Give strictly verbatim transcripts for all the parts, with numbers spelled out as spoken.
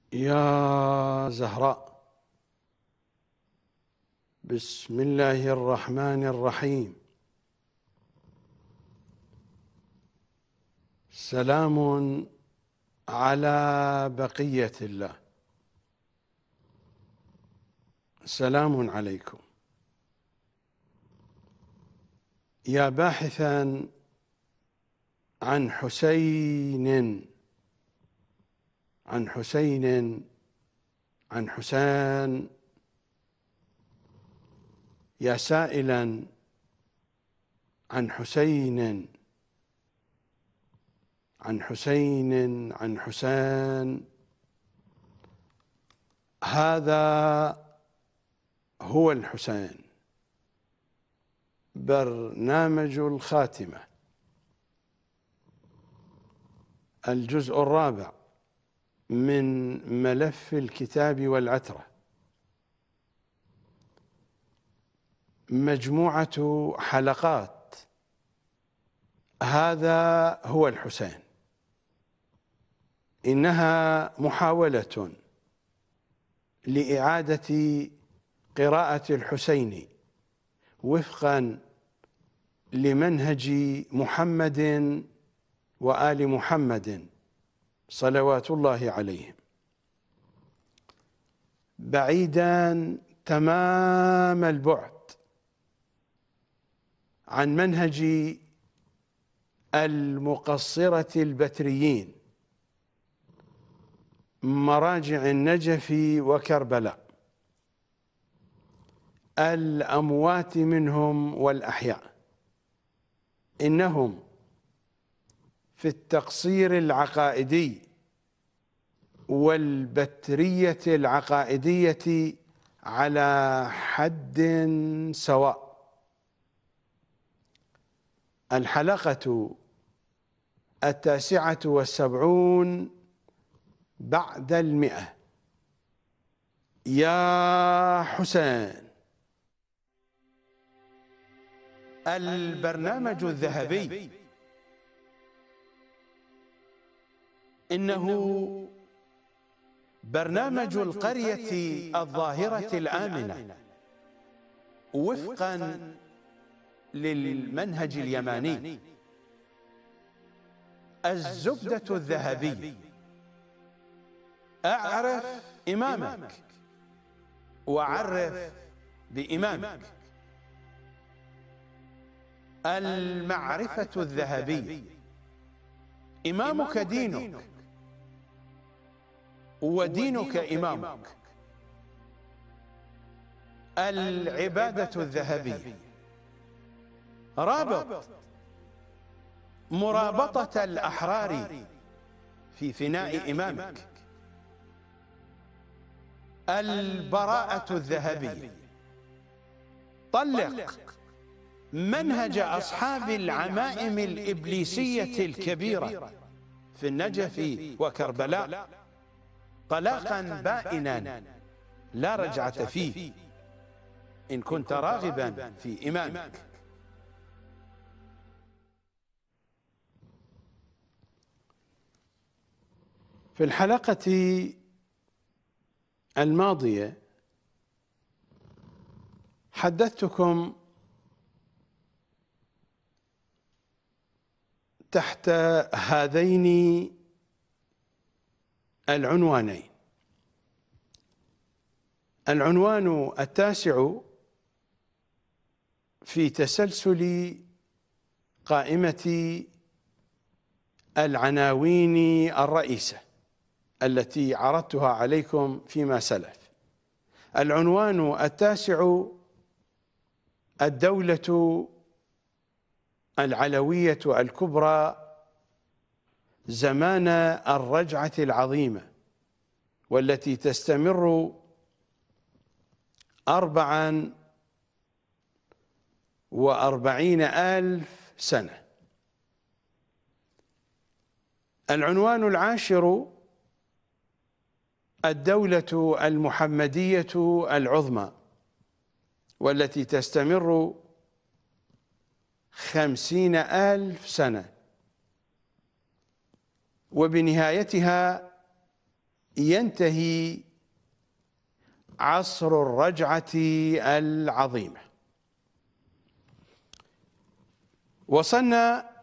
يا زهراء، بسم الله الرحمن الرحيم. سلام على بقية الله. سلام عليكم. يا باحثا عن حسين عن حسين عن حسين، يا سائلا عن حسين عن حسين عن حسين، هذا هو الحسين. برنامج الخاتمة، الجزء الرابع من ملف الكتاب والعترة، مجموعة حلقات. هذا هو الحسين. إنها محاولة لإعادة قراءة الحسين وفقا لمنهج محمد وآل محمد صلوات الله عليهم، بعيدا تمام البعد عن منهج المقصرة البتريين، مراجع النجف وكربلاء، الأموات منهم والأحياء. إنهم في التقصير العقائدي والبترية العقائدية على حد سواء. الحلقة التاسعة والسبعون بعد المئة. يا حسين. البرنامج الذهبي إنه برنامج القرية الظاهرة الآمنة وفقا للمنهج اليماني، الزبدة الذهبية. أعرف إمامك وعرف بإمامك. المعرفة الذهبية. إمامك دينك ودينك إمامك. العبادة الذهبية. رابط مرابطة الأحرار في فناء إمامك. البراءة الذهبية. طلق منهج أصحاب العمائم الإبليسية الكبيرة في النجف وكربلاء طلاقا بائنا لا رجعة فيه، إن كنت راغبا في إمامك. في الحلقة الماضية حدثتكم تحت هذين العنوانين. العنوان التاسع في تسلسل قائمة العناوين الرئيسة التي عرضتها عليكم فيما سلف. العنوان التاسع: الدولة العلوية الكبرى زمان الرجعة العظيمة، والتي تستمر أربعا وأربعين ألف سنة. العنوان العاشر: الدولة المحمدية العظمى، والتي تستمر خمسين ألف سنة، وبنهايتها ينتهي عصر الرجعة العظيمة. وصلنا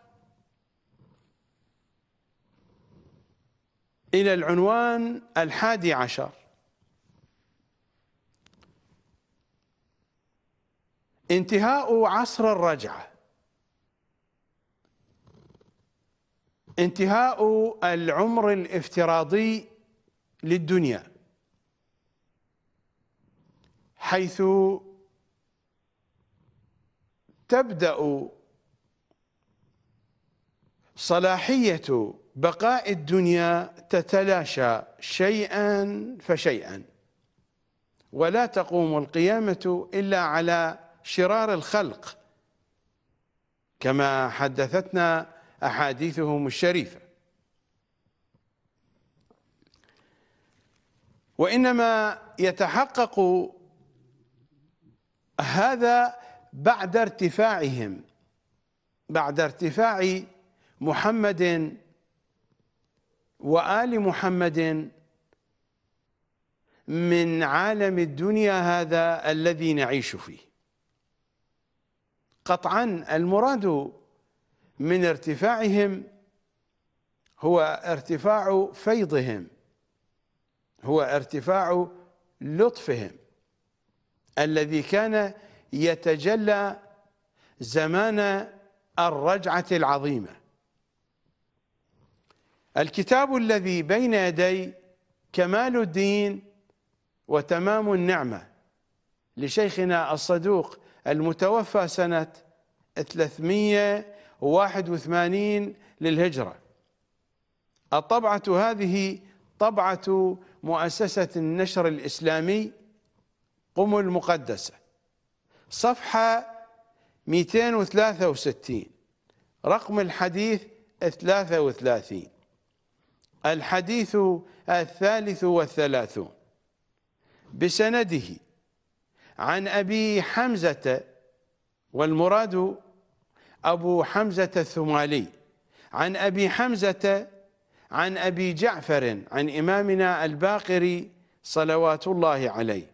إلى العنوان الحادي عشر: انتهاء عصر الرجعة، انتهاء العمر الافتراضي للدنيا، حيث تبدأ صلاحية بقاء الدنيا تتلاشى شيئا فشيئا، ولا تقوم القيامة إلا على شرار الخلق كما حدثتنا أحاديثهم الشريفة. وإنما يتحقق هذا بعد ارتفاعهم، بعد ارتفاع محمد وآل محمد من عالم الدنيا هذا الذي نعيش فيه. قطعا المراد من ارتفاعهم هو ارتفاع فيضهم، هو ارتفاع لطفهم الذي كان يتجلى زمان الرجعة العظيمة. الكتاب الذي بين يدي كمال الدين وتمام النعمة لشيخنا الصدوق المتوفى سنة ثلاثمئة وواحد وثمانين للهجرة. الطبعة هذه طبعة مؤسسة النشر الإسلامي قم المقدسة، صفحة مئتين وثلاثة وستين، رقم الحديث ثلاثة وثلاثين، الحديث الثالث والثلاثون، بسنده عن أبي حمزة، والمراد أبو حمزة الثمالي، عن أبي حمزة عن أبي جعفر عن إمامنا الباقر صلوات الله عليه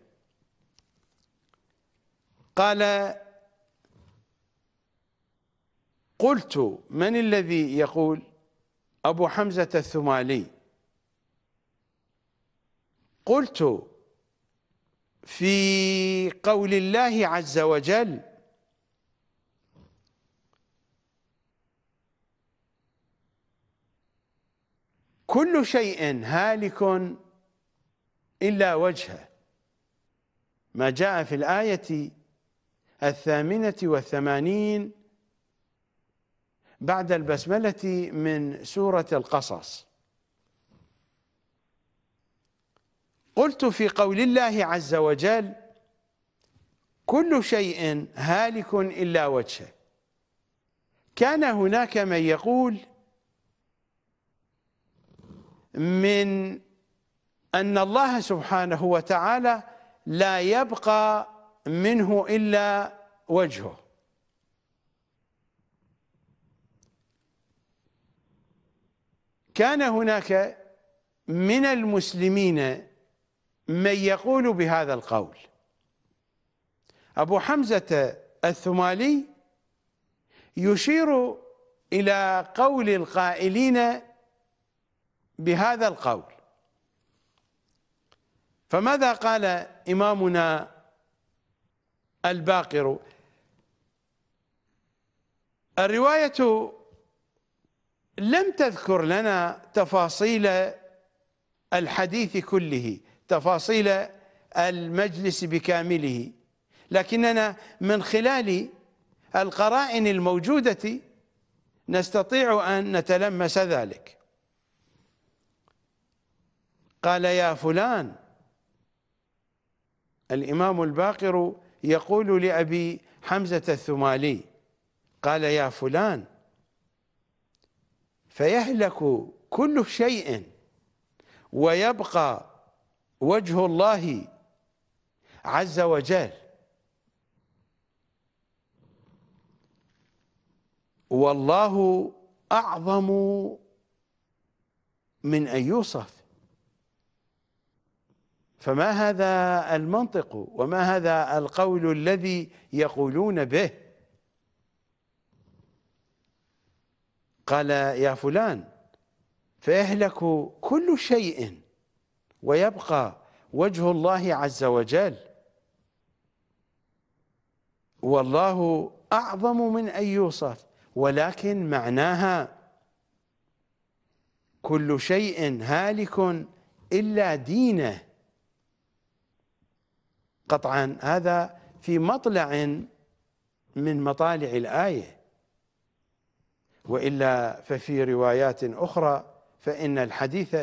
قال: قلت: من الذي يقول؟ أبو حمزة الثمالي. قلت: في قول الله عز وجل: كل شيء هالك إلا وجهه، ما جاء في الآية الثامنة والثمانين بعد البسملة من سورة القصص. قلت: في قول الله عز وجل: كل شيء هالك إلا وجهه، كان هناك من يقول من أن الله سبحانه وتعالى لا يبقى منه إلا وجهه، كان هناك من المسلمين من يقول بهذا القول. أبو حمزة الثمالي يشير إلى قول القائلين بهذا القول. فماذا قال إمامنا الباقر؟ الرواية لم تذكر لنا تفاصيل الحديث كله، تفاصيل المجلس بكامله، لكننا من خلال القرائن الموجودة نستطيع أن نتلمس ذلك. قال: يا فلان، الإمام الباقر يقول لأبي حمزة الثمالي، قال: يا فلان، فيهلك كل شيء ويبقى وجه الله عز وجل، والله أعظم من أن يوصف. فما هذا المنطق وما هذا القول الذي يقولون به؟ قال يا فلان فيهلك كل شيء ويبقى وجه الله عز وجل، والله أعظم من أن يوصف، ولكن معناها كل شيء هالك إلا دينه. قطعا هذا في مطلع من مطالع الآية، وإلا ففي روايات أخرى فإن الحديث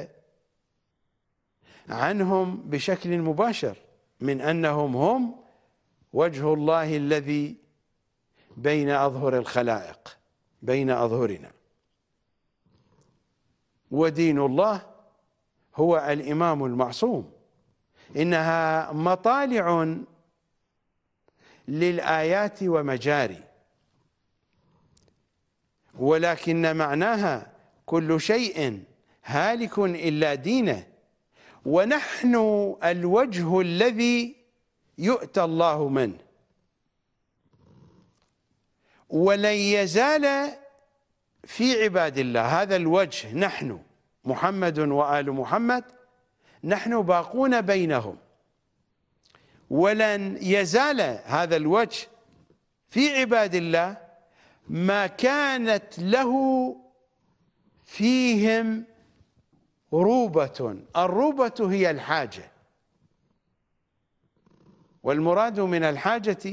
عنهم بشكل مباشر من أنهم هم وجه الله الذي بين أظهر الخلائق، بين أظهرنا، ودين الله هو الإمام المعصوم. إنها مطالع للآيات ومجاري، ولكن معناها كل شيء هالك إلا دينه، ونحن الوجه الذي يؤتى الله منه، ولن يزال في عباد الله هذا الوجه. نحن محمد وآل محمد نحن باقون بينهم، ولن يزال هذا الوجه في عباد الله ما كانت له فيهم روبة. الروبة هي الحاجة، والمراد من الحاجة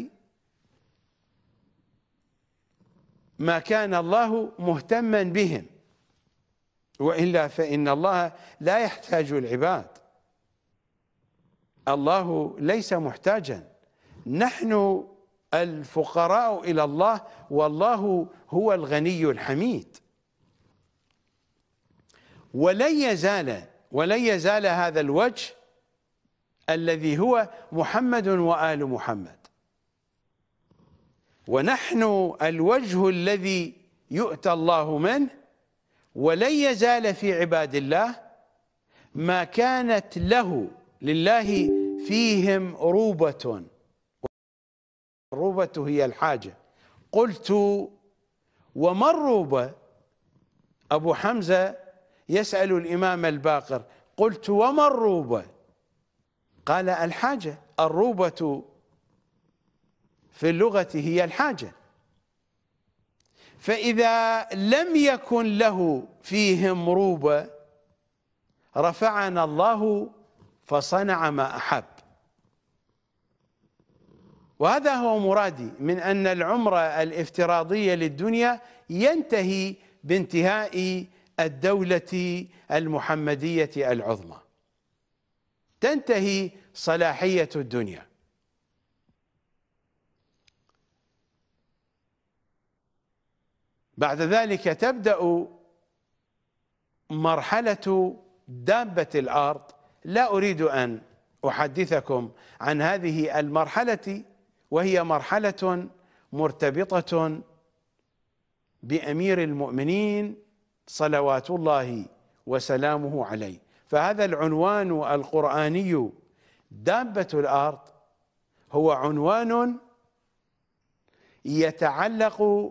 ما كان الله مهتما بهم، وإلا فإن الله لا يحتاج العباد، الله ليس محتاجا، نحن الفقراء إلى الله، والله هو الغني الحميد. ولن يزال ولن يزال هذا الوجه الذي هو محمد وآل محمد، ونحن الوجه الذي يؤتى الله منه، ولن يزال في عباد الله ما كانت له لله فيهم روبة. الروبة هي الحاجة. قلت وما الروبة؟ أبو حمزة يسأل الإمام الباقر قلت وما الروبة؟ قال الحاجة. الروبة في اللغة هي الحاجة، فإذا لم يكن له فيهم روبة رفعنا الله فصنع ما أحب. وهذا هو مرادي من أن العمر الافتراضي للدنيا ينتهي بانتهاء الدولة المحمدية العظمى، تنتهي صلاحية الدنيا. بعد ذلك تبدأ مرحلة دابة الأرض. لا أريد أن أحدثكم عن هذه المرحلة، وهي مرحلة مرتبطة بأمير المؤمنين صلوات الله وسلامه عليه. فهذا العنوان القرآني دابة الأرض هو عنوان يتعلق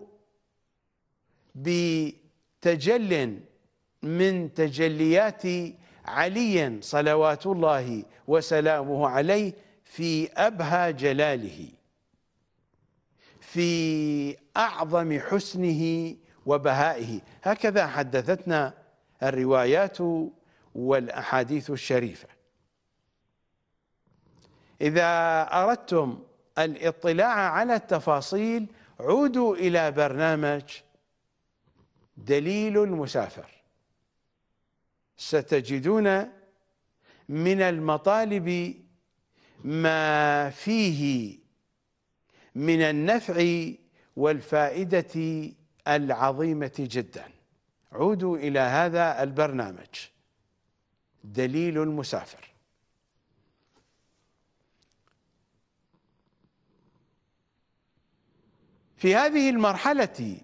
بتجل من تجليات علي صلوات الله وسلامه عليه في أبهى جلاله، في أعظم حسنه وبهائه. هكذا حدثتنا الروايات والأحاديث الشريفة. إذا أردتم الاطلاع على التفاصيل عودوا إلى برنامج دليل المسافر، ستجدون من المطالب ما فيه من النفع والفائدة العظيمة جدا. عودوا إلى هذا البرنامج دليل المسافر. في هذه المرحلة،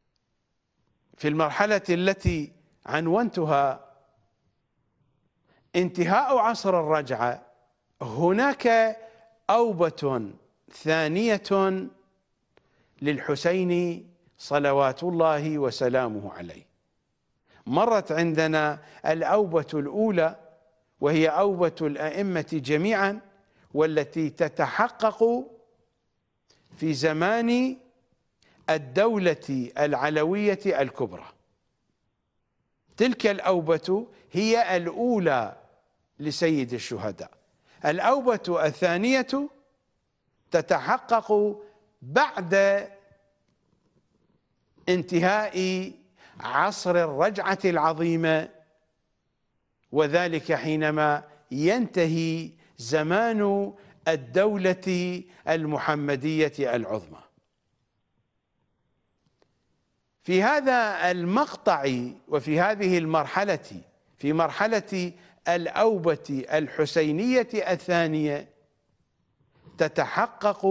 في المرحلة التي عنونتها انتهاء عصر الرجعة هناك أوبة ثانية للحسين صلوات الله وسلامه عليه. مرت عندنا الأوبة الأولى وهي أوبة الأئمة جميعا، والتي تتحقق في زمان الدولة العلوية الكبرى. تلك الأوبة هي الأولى لسيد الشهداء. الأوبة الثانية تتحقق بعد انتهاء عصر الرجعة العظيمة، وذلك حينما ينتهي زمان الدولة المحمدية العظمى. في هذا المقطع وفي هذه المرحلة، في مرحلة الأوبة الحسينية الثانية، تتحقق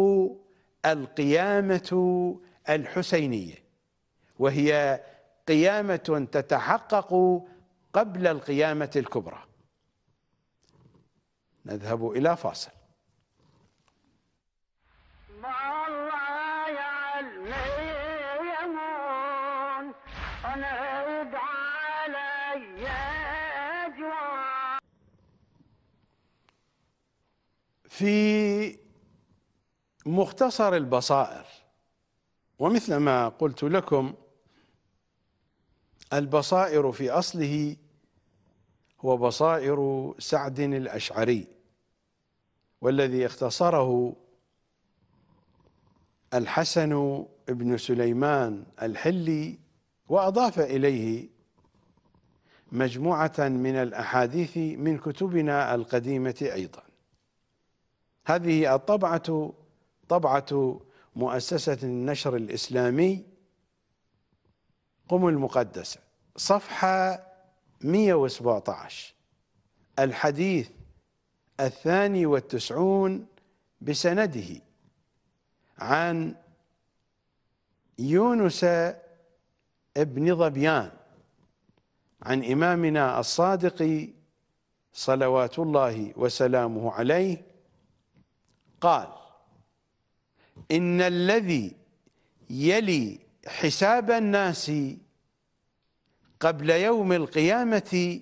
القيامة الحسينية، وهي قيامة تتحقق قبل القيامة الكبرى. نذهب إلى فاصل. في مختصر البصائر، ومثل ما قلت لكم البصائر في أصله هو بصائر سعد الأشعري، والذي اختصره الحسن بن سليمان الحلي، وأضاف إليه مجموعة من الأحاديث من كتبنا القديمة أيضا. هذه الطبعة طبعة مؤسسة النشر الإسلامي قم المقدسة، صفحة مئة وسبعة عشر، الحديث الثاني والتسعون بسنده، عن يونس ابن ظبيان عن إمامنا الصادق صلوات الله وسلامه عليه قال: إن الذي يلي حساب الناس قبل يوم القيامة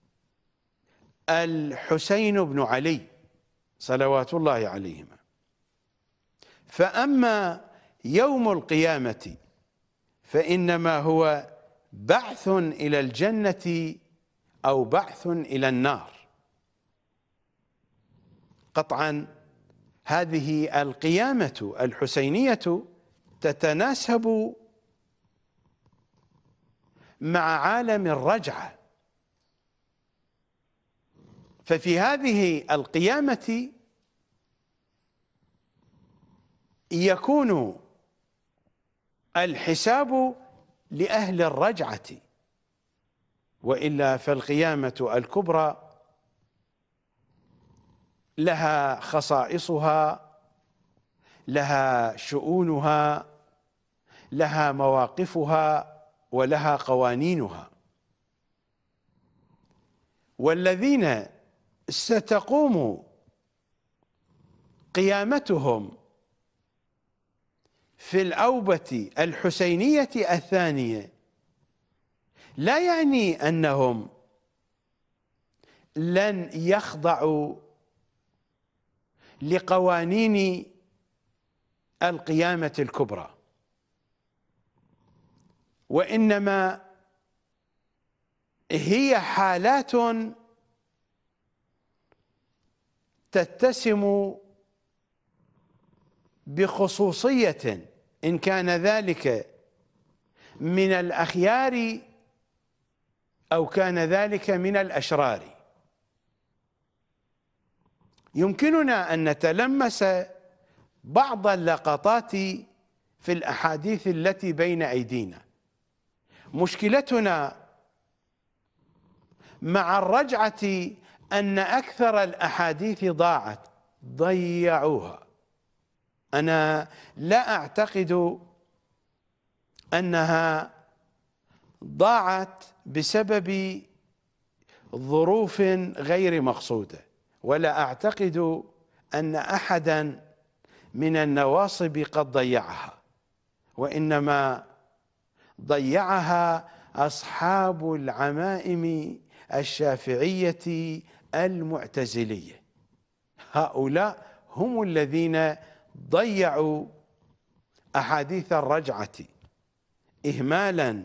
الحسين بن علي صلوات الله عليهما، فأما يوم القيامة فإنما هو بعث إلى الجنة أو بعث إلى النار. قطعا هذه القيامة الحسينية تتناسب مع عالم الرجعة. ففي هذه القيامة يكون الحساب لأهل الرجعة، وإلا فالقيامة الكبرى لها خصائصها، لها شؤونها، لها مواقفها، ولها قوانينها. والذين ستقوم قيامتهم في الأوبة الحسينية الثانية لا يعني أنهم لن يخضعوا لقوانين القيامة الكبرى، وإنما هي حالات تتسم بخصوصية، إن كان ذلك من الأخيار أو كان ذلك من الأشرار. يمكننا أن نتلمس بعض اللقطات في الأحاديث التي بين أيدينا. مشكلتنا مع الرجعة أن أكثر الأحاديث ضاعت، ضيعوها. أنا لا أعتقد أنها ضاعت بسبب ظروف غير مقصودة، ولا أعتقد أن أحدا من النواصب قد ضيعها، وإنما ضيعها أصحاب العمائم الشافعية المعتزلية. هؤلاء هم الذين ضيعوا أحاديث الرجعة إهمالا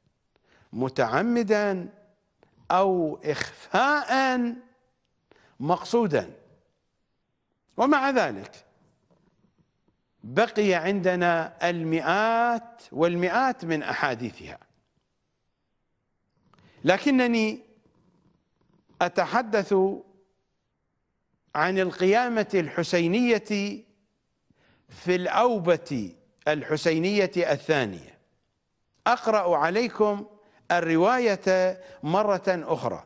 متعمدا أو إخفاء مقصودا، ومع ذلك بقي عندنا المئات والمئات من أحاديثها. لكنني أتحدث عن القيامة الحسينية في الأوبة الحسينية الثانية. أقرأ عليكم الرواية مرة أخرى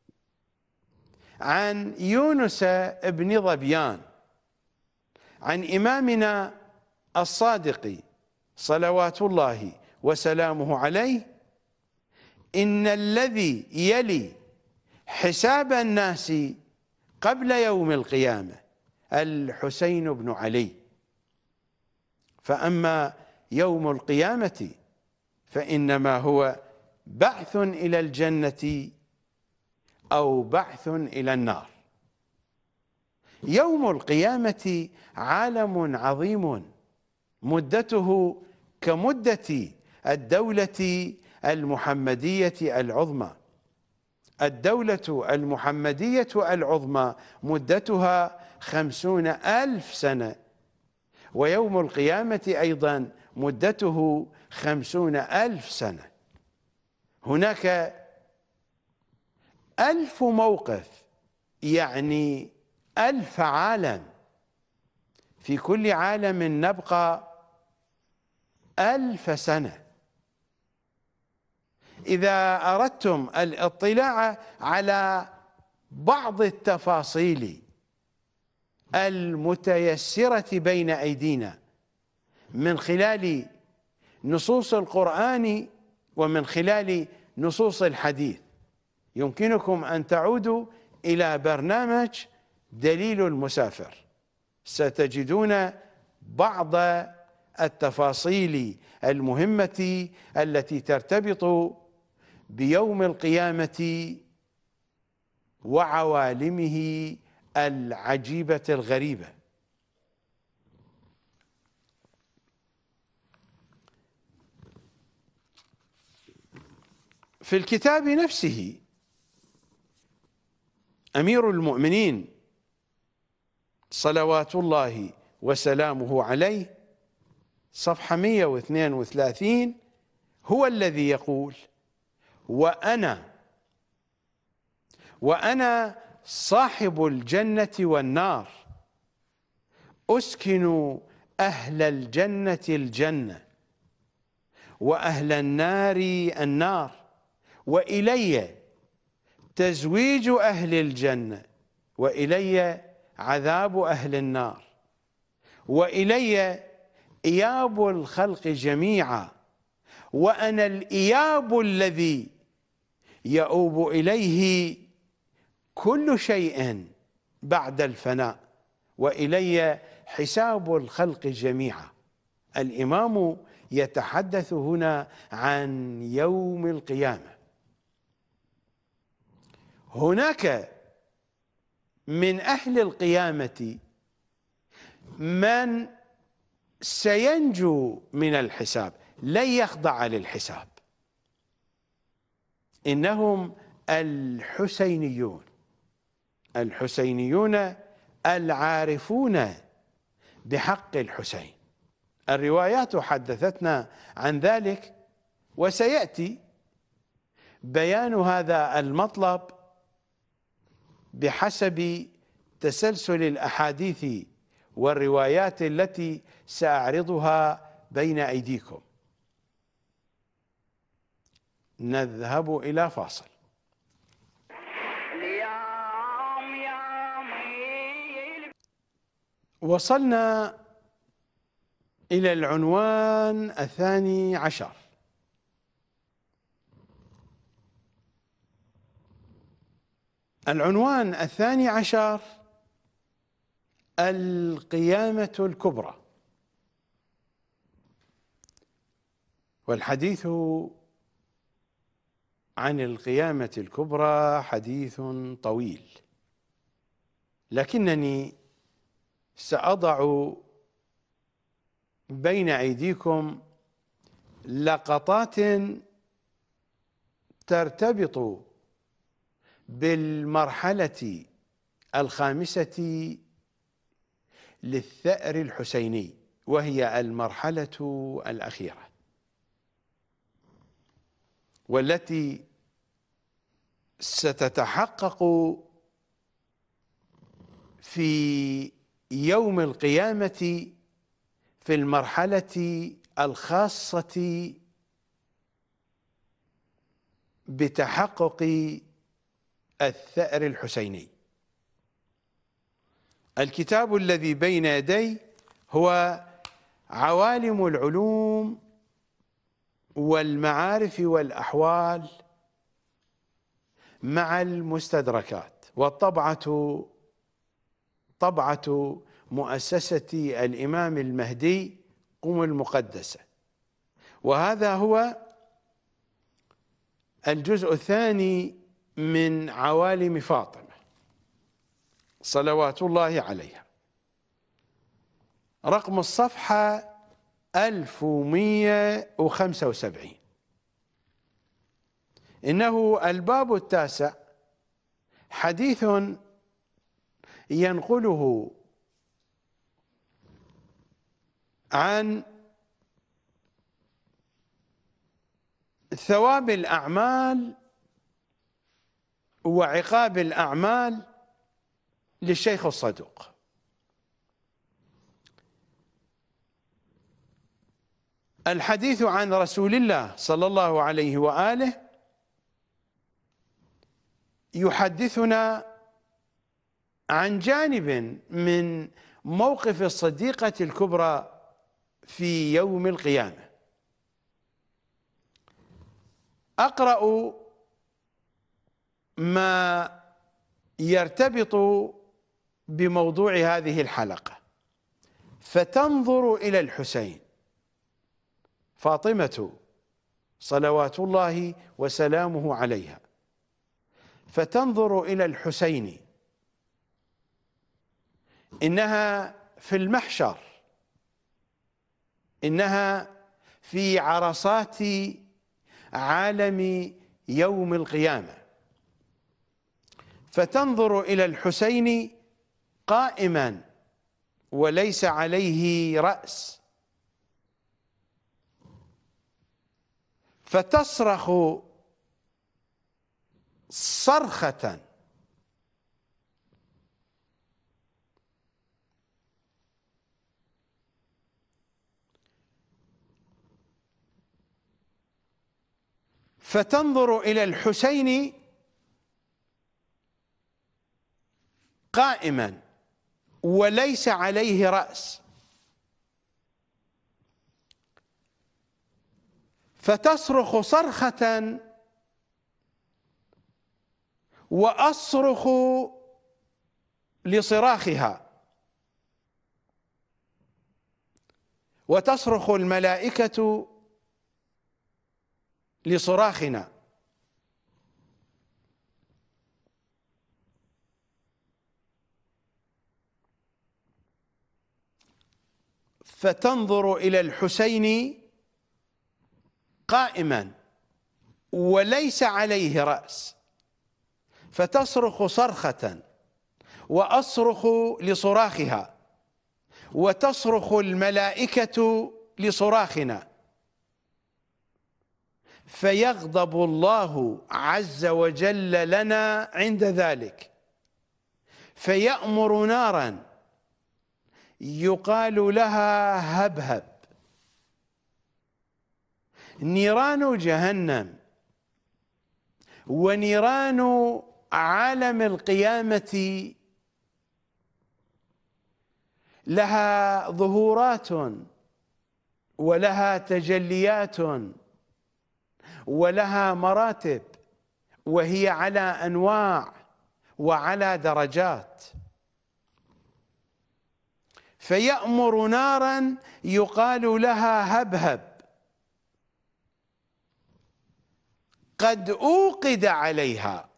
عن يونس بن ظبيان عن إمامنا الصادق صلوات الله وسلامه عليه: إن الذي يلي حساب الناس قبل يوم القيامة الحسين بن علي، فأما يوم القيامة فإنما هو بعث إلى الجنة أو بعث إلى النار. يوم القيامة عالم عظيم مدته كمدة الدولة المحمدية العظمى. الدولة المحمدية العظمى مدتها خمسون ألف سنة، ويوم القيامة أيضا مدته خمسون ألف سنة. هناك ألف موقف، يعني ألف عالم، في كل عالم نبقى ألف سنة. إذا أردتم الاطلاع على بعض التفاصيل المتيسرة بين أيدينا من خلال نصوص القرآن ومن خلال نصوص الحديث، يمكنكم أن تعودوا إلى برنامج دليل المسافر. ستجدون بعض التفاصيل المهمة التي ترتبط بيوم القيامة وعوالمه العجيبة الغريبة. في الكتاب نفسه أمير المؤمنين صلوات الله وسلامه عليه صفحة مئة واثنين وثلاثين هو الذي يقول: وأنا وأنا صاحب الجنة والنار، أسكن أهل الجنة الجنة وأهل النار النار، وإلي تزويج أهل الجنة، وإلي عذاب أهل النار، وإلي إياب الخلق جميعا، وأنا الإياب الذي يؤوب إليه كل شيء بعد الفناء، وإلي حساب الخلق جميعا. الإمام يتحدث هنا عن يوم القيامة. هناك من أهل القيامة من سينجو من الحساب، لن يخضع للحساب. إنهم الحسينيون، الحسينيون العارفون بحق الحسين. الروايات حدثتنا عن ذلك، وسيأتي بيان هذا المطلب بحسب تسلسل الأحاديث والروايات التي سأعرضها بين أيديكم. نذهب إلى فاصل. وصلنا إلى العنوان الثاني عشر: العنوان الثاني عشر: القيامة الكبرى. والحديث عن القيامة الكبرى حديث طويل، لكنني سأضع بين أيديكم لقطات ترتبط بالمرحلة الخامسة للثأر الحسيني، وهي المرحلة الأخيرة، والتي ستتحقق في يوم القيامة في المرحلة الخاصة بتحقق الثأر الحسيني. الكتاب الذي بين يدي هو عوالم العلوم والمعارف والأحوال مع المستدركات، والطبعة طبعة مؤسسة الإمام المهدي قم المقدسة، وهذا هو الجزء الثاني من عوالم فاطمة صلوات الله عليها. رقم الصفحة ألف ومئة وخمسة وسبعين. إنه الباب التاسع، حديث ينقله عن ثواب الأعمال وعقاب الأعمال للشيخ الصدوق. الحديث عن رسول الله صلى الله عليه وآله يحدثنا عن جانب من موقف الصديقة الكبرى في يوم القيامة. أقرأ ما يرتبط بموضوع هذه الحلقة. فتنظر إلى الحسين، فاطمة صلوات الله وسلامه عليها، فتنظر إلى الحسين، إنها في المحشر، إنها في عرصات عالم يوم القيامة، فتنظر إلى الحسين قائما وليس عليه رأس، فتصرخ صرخة فتنظر إلى الحسين قائما وليس عليه رأس، فتصرخ صرخة وأصرخ لصراخها، وتصرخ الملائكة لصراخنا، فتنظر إلى الحسين قائما وليس عليه رأس، فتصرخ صرخة وأصرخ لصراخها، وتصرخ الملائكة لصراخنا، فيغضب الله عز وجل لنا عند ذلك، فيأمر نارا يقال لها هبهب، نيران جهنم ونيران عالم القيامة لها ظهورات ولها تجليات ولها مراتب، وهي على أنواع وعلى درجات، فيأمر نارا يقال لها هبهب قد أوقد عليها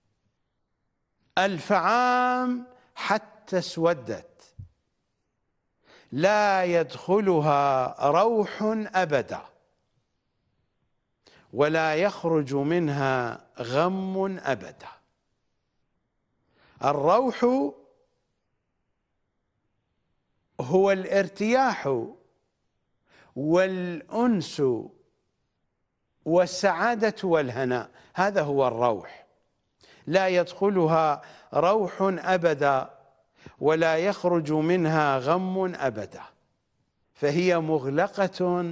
ألف عام حتى اسودت، لا يدخلها روح أبدا ولا يخرج منها غم أبدا. الروح هو الارتياح والأنس والسعادة والهناء، هذا هو الروح. لا يدخلها روح أبدا ولا يخرج منها غم أبدا، فهي مغلقة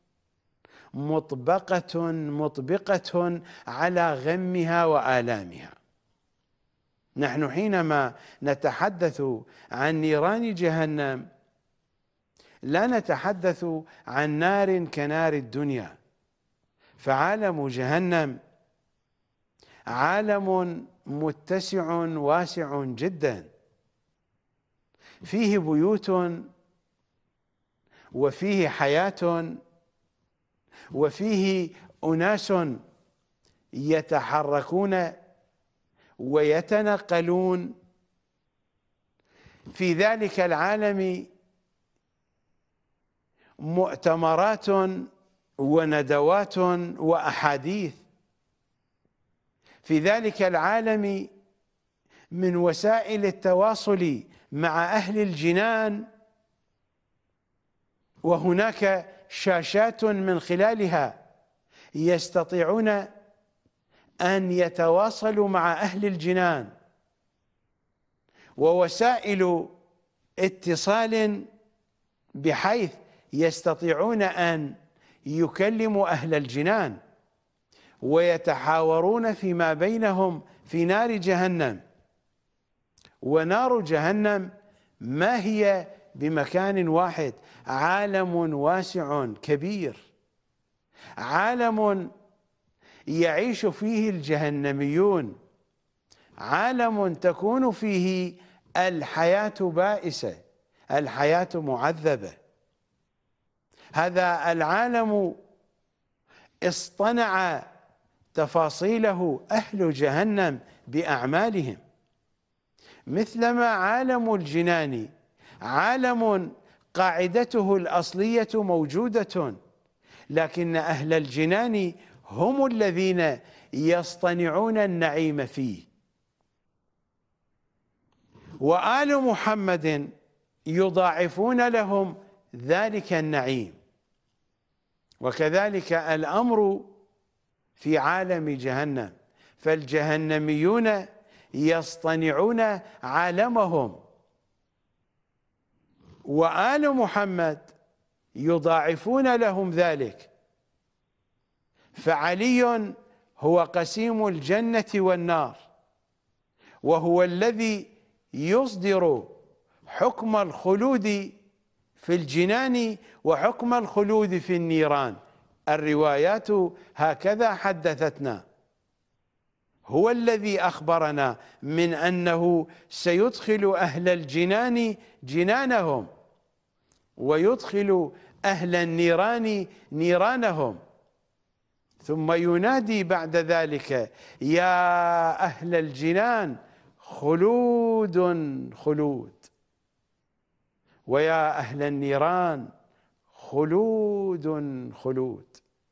مطبقة مطبقة على غمها وآلامها. نحن حينما نتحدث عن نيران جهنم لا نتحدث عن نار كنار الدنيا، فعالم جهنم عالم متسع واسع جدا، فيه بيوت وفيه حياة وفيه أناس يتحركون ويتنقلون. في ذلك العالم مؤتمرات وندوات وأحاديث. في ذلك العالم من وسائل التواصل مع أهل الجنان، وهناك شاشات من خلالها يستطيعون أن يتواصلوا مع أهل الجنان، ووسائل اتصال بحيث يستطيعون أن يكلموا أهل الجنان ويتحاورون فيما بينهم في نار جهنم. ونار جهنم ما هي بمكان واحد، عالم واسع كبير، عالم يعيش فيه الجهنميون، عالم تكون فيه الحياة بائسة، الحياة معذبة. هذا العالم اصطنع تفاصيله أهل جهنم بأعمالهم، مثلما عالم الجنان عالم قاعدته الأصلية موجودة، لكن أهل الجنان هم الذين يصطنعون النعيم فيه. وآل محمد يضاعفون لهم ذلك النعيم. وكذلك الأمر في عالم جهنم، فالجهنميون يصطنعون عالمهم، وآل محمد يضاعفون لهم ذلك. فعلي هو قسيم الجنة والنار، وهو الذي يصدر حكم الخلود في الجنان وحكم الخلود في النيران. الروايات هكذا حدثتنا. هو الذي أخبرنا من أنه سيدخل أهل الجنان جنانهم ويدخل أهل النيران نيرانهم، ثم ينادي بعد ذلك: يا أهل الجنان خلود خلود، ويا أهل النيران خلود خلود.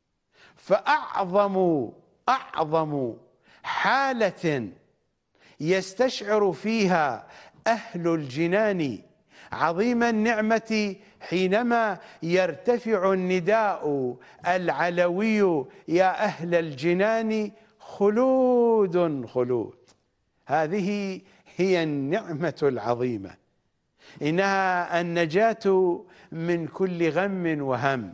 فأعظم أعظم حالة يستشعر فيها أهل الجنان عظيم النعمة حينما يرتفع النداء العلوي: يا أهل الجنان خلود خلود. هذه هي النعمة العظيمة، إنها النجاة من كل غم وهم.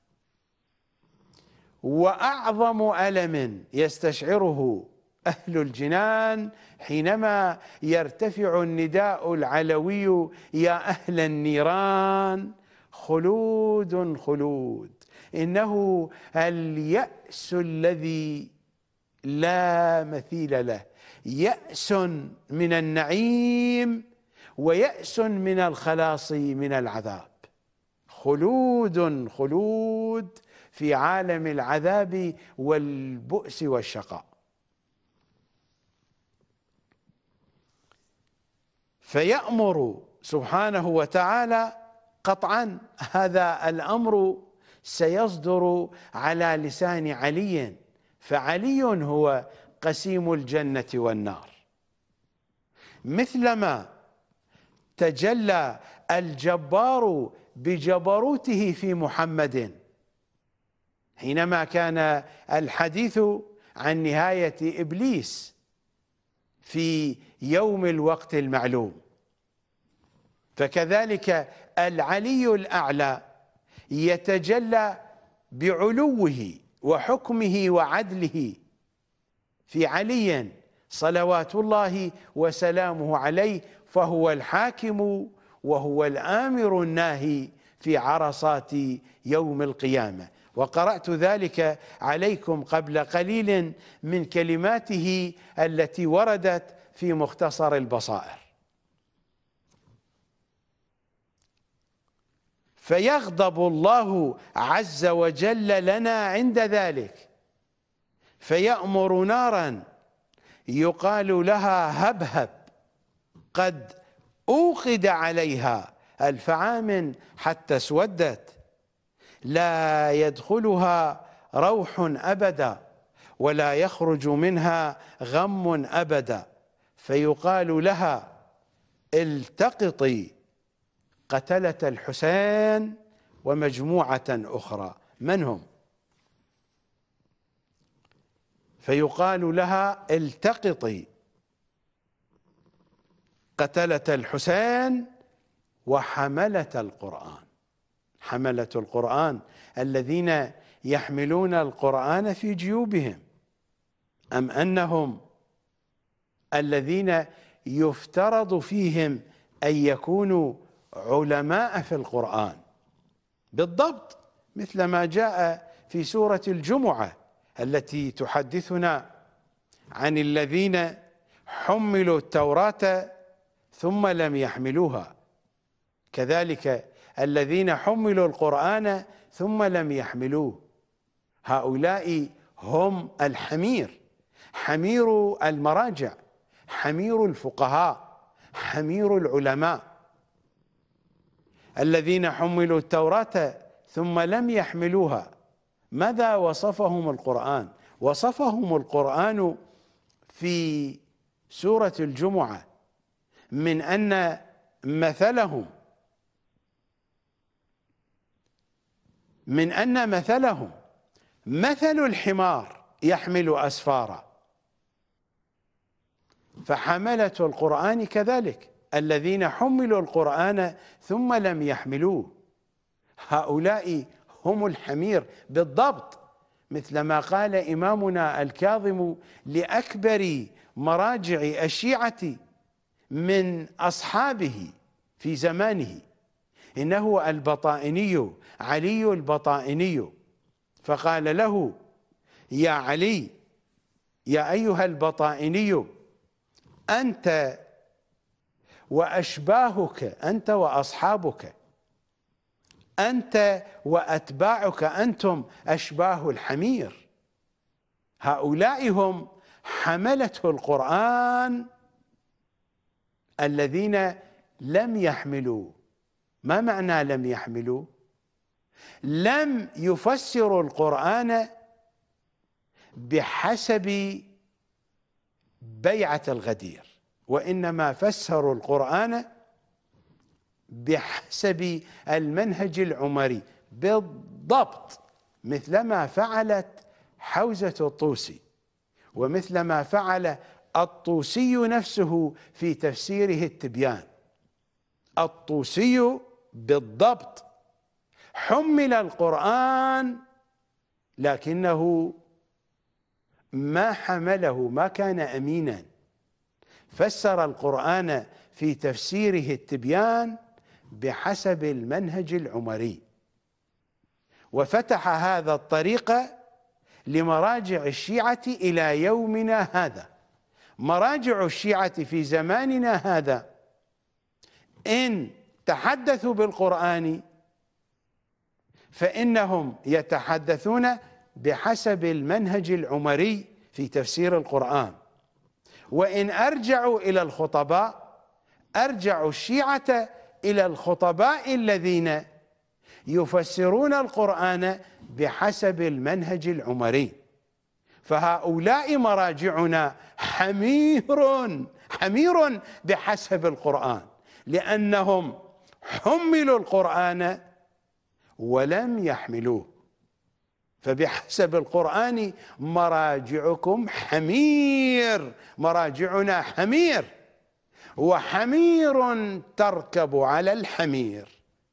وأعظم ألم يستشعره أهل الجنان حينما يرتفع النداء العلوي: يا أهل النيران خلود خلود. إنه اليأس الذي لا مثيل له، يأس من النعيم ويأس من الخلاص من العذاب، خلود خلود في عالم العذاب والبؤس والشقاء. فيأمر سبحانه وتعالى قطعا، هذا الأمر سيصدر على لسان علي، فعلي هو قسيم الجنة والنار، مثلما تجلى الجبار بجبروته في محمد حينما كان الحديث عن نهاية إبليس في يوم الوقت المعلوم. فكذلك العلي الأعلى يتجلى بعلوه وحكمه وعدله في علي صلوات الله وسلامه عليه، فهو الحاكم وهو الآمر الناهي في عرصات يوم القيامة. وقرأت ذلك عليكم قبل قليل من كلماته التي وردت في مختصر البصائر. فيغضب الله عز وجل لنا عند ذلك، فيأمر نارا يقال لها هبهب قد أوقد عليها ألف عام حتى اسودت، لا يدخلها روح أبدا ولا يخرج منها غم أبدا، فيقال لها التقطي قتلة الحسين ومجموعة أخرى. من هم؟ فيقال لها التقطي قتلة الحسين وحملة القرآن، حملة القرآن الذين يحملون القرآن في جيوبهم، أم أنهم الذين يفترض فيهم أن يكونوا علماء في القرآن بالضبط، مثل ما جاء في سورة الجمعة التي تحدثنا عن الذين حملوا التوراة ثم لم يحملوها، كذلك الذين حملوا القرآن ثم لم يحملوه، هؤلاء هم الحمير، حمير المراجع، حمير الفقهاء، حمير العلماء. الذين حملوا التوراة ثم لم يحملوها، ماذا وصفهم القرآن؟ وصفهم القرآن في سورة الجمعة من أن مثلهم من أن مثلهم مثل الحمار يحمل أسفارا، فحملة القرآن كذلك الذين حملوا القرآن ثم لم يحملوه، هؤلاء هم الحمير بالضبط، مثل ما قال إمامنا الكاظم لأكبر مراجع الشيعة من أصحابه في زمانه، إنه البطائني علي البطائني، فقال له: يا علي، يا أيها البطائني، أنت وأشباهك، أنت وأصحابك، أنت وأتباعك، أنتم أشباه الحمير، هؤلاء هم حملة القرآن الذين لم يحملوا. ما معنى لم يحملوا؟ لم يفسروا القرآن بحسب بيعة الغدير، وإنما فسروا القرآن بحسب المنهج العمري بالضبط، مثلما فعلت حوزة الطوسي، ومثلما فعل الطوسي نفسه في تفسيره التبيان. الطوسي بالضبط حمل القرآن لكنه ما حمله، ما كان أمينا، فسر القرآن في تفسيره التبيان بحسب المنهج العمري، وفتح هذا الطريق لمراجع الشيعة إلى يومنا هذا، مراجع الشيعة في زماننا هذا إن تحدثوا بالقرآن فإنهم يتحدثون بحسب المنهج العمري في تفسير القرآن، وإن أرجعوا إلى الخطباء أرجعوا الشيعة إلى الخطباء الذين يفسرون القرآن بحسب المنهج العمري. فهؤلاء مراجعنا حمير حمير بحسب القرآن، لأنهم حملوا القرآن ولم يحملوه. فبحسب القرآن مراجعكم حمير، مراجعنا حمير، وحمير تركب على الحمير.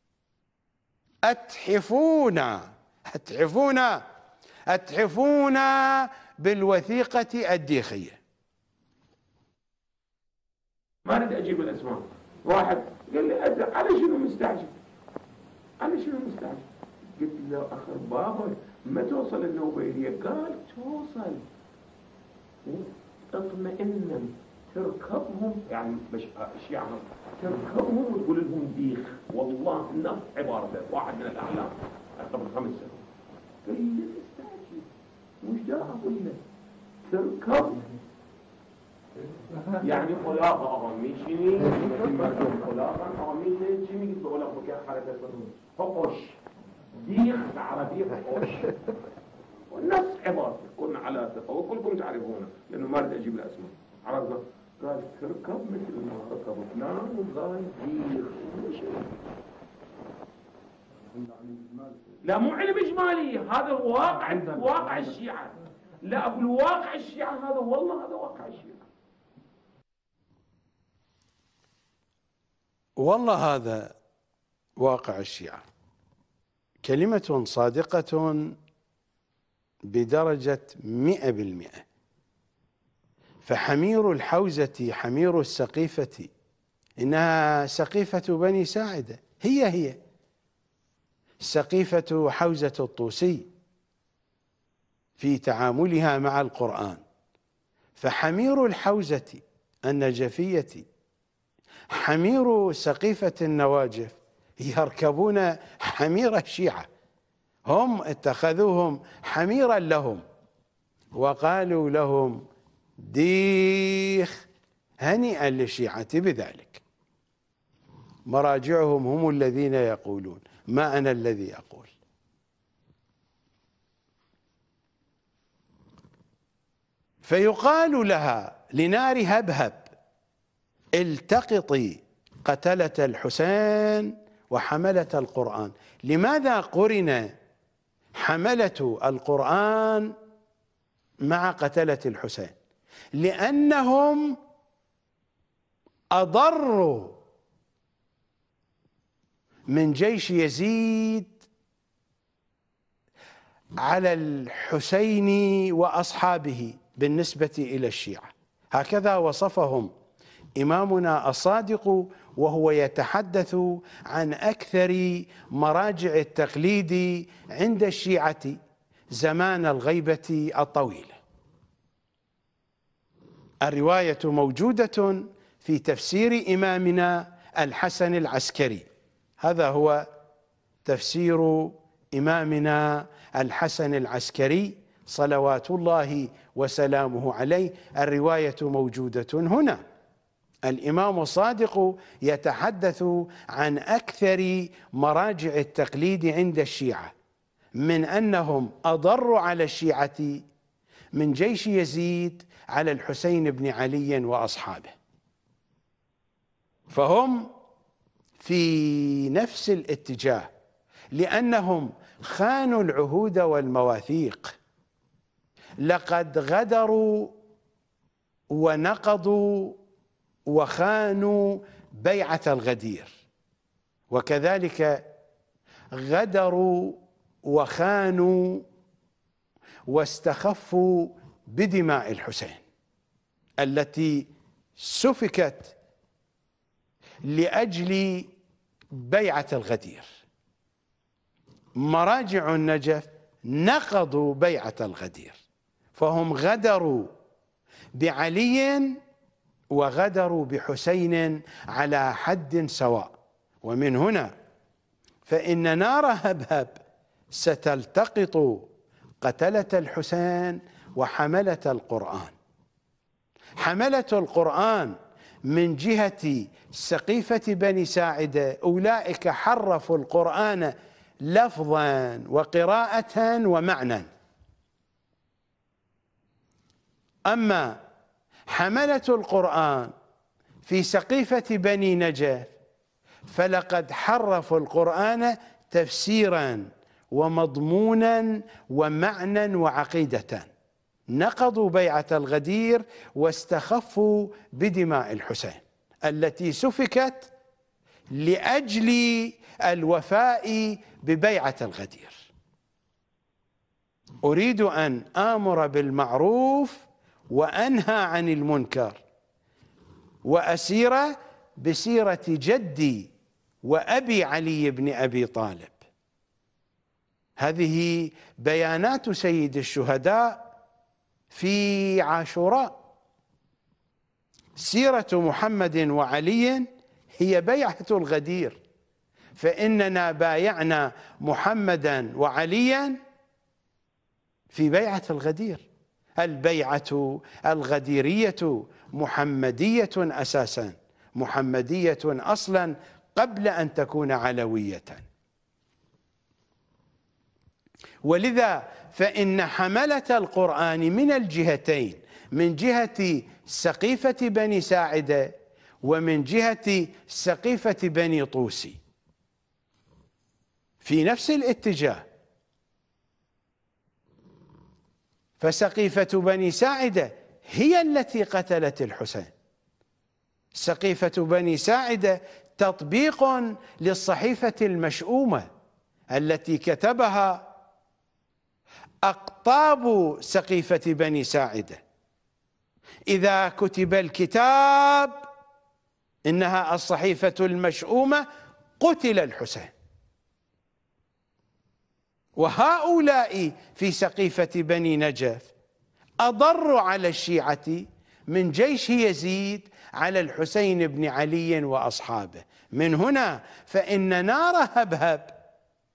أتحفون أتحفون أتحفون بالوثيقة الديخية. ما أريد أجيب الأسماء. واحد قال لي أنا شنو مستعجل؟ أنا شنو مستعجل؟ قلت له أخر بابا ما توصل النوبيلية؟ قال توصل. اطمئنا تركبهم، يعني مش الشيعة تركبهم وتقول لهم ديخ. والله نفس عبارته واحد من الأعلام قبل خمس سنوات. قال لي مستعجل مش دا أقول لك تركب، يعني خلاقة أغمي شني خلاقة أغمي شني قلت له لك بكير حركة فقش ديخ العربية فقش ونفس عبارته. كنا على ثقة وكلكم تعرفونه لأنه ما أريد أجيب الأسماء. عرفنا قال تركب مثل ما ركب فلان وقال ديخ. لا مو علم إجمالي، هذا واقع واقع الشيعة. لا أقول واقع الشيعة هذا، والله هذا واقع الشيعة. والله هذا واقع الشيعة، كلمة صادقة بدرجة مئة بالمئة. فحمير الحوزة حمير السقيفة إنها سقيفة بني ساعدة، هي هي سقيفة حوزة الطوسي في تعاملها مع القرآن. فحمير الحوزة النجفية حمير سقيفة النواجف يركبون حمير الشيعة، هم اتخذوهم حميرا لهم وقالوا لهم ديخ، هنيئا للشيعة بذلك. مراجعهم هم الذين يقولون، ما أنا الذي أقول. فيقال لها لنار هبهب التقطي قتلة الحسين وحملة القرآن. لماذا قرن حملة القرآن مع قتلة الحسين؟ لأنهم أضروا من جيش يزيد على الحسين وأصحابه بالنسبة إلى الشيعة. هكذا وصفهم إمامنا الصادق وهو يتحدث عن أكثر مراجع التقليد عند الشيعة زمان الغيبة الطويلة. الرواية موجودة في تفسير إمامنا الحسن العسكري. هذا هو تفسير إمامنا الحسن العسكري صلوات الله وسلامه عليه. الرواية موجودة هنا. الإمام الصادق يتحدث عن أكثر مراجع التقليد عند الشيعة من أنهم أضروا على الشيعة من جيش يزيد على الحسين بن علي وأصحابه. فهم في نفس الاتجاه، لأنهم خانوا العهود والمواثيق. لقد غدروا ونقضوا وخانوا بيعة الغدير، وكذلك غدروا وخانوا واستخفوا بدماء الحسين التي سفكت لأجل بيعة الغدير. مراجع النجف نقضوا بيعة الغدير، فهم غدروا بعلي وغدروا بحسين على حد سواء. ومن هنا فإن نار هبهب ستلتقط قتلة الحسين وحملة القرآن. حملة القرآن من جهة سقيفة بني ساعدة، أولئك حرفوا القرآن لفظا وقراءة ومعنى. أما حملة القرآن في سقيفة بني نجف فلقد حرفوا القرآن تفسيرا ومضمونا ومعنى وعقيدة، نقضوا بيعة الغدير واستخفوا بدماء الحسين التي سفكت لأجل الوفاء ببيعة الغدير. أريد أن آمر بالمعروف وأنهى عن المنكر وأسير بسيرة جدي وأبي علي بن أبي طالب. هذه بيانات سيد الشهداء في عاشوراء. سيرة محمد وعلي هي بيعة الغدير، فإننا بايعنا محمدا وعليا في بيعة الغدير. البيعة الغديرية محمدية أساسا، محمدية أصلا قبل أن تكون علوية. ولذا فإن حملة القرآن من الجهتين، من جهة سقيفة بني ساعدة ومن جهة سقيفة بني طوسي، في نفس الاتجاه. فسقيفة بني ساعدة هي التي قتلت الحسين. سقيفة بني ساعدة تطبيق للصحيفة المشؤومة التي كتبها أقطاب سقيفة بني ساعدة. إذا كتب الكتاب إنها الصحيفة المشؤومة قتل الحسين، وهؤلاء في سقيفة بني نجف أضروا على الشيعة من جيش يزيد على الحسين بن علي وأصحابه. من هنا فإن نار هبهب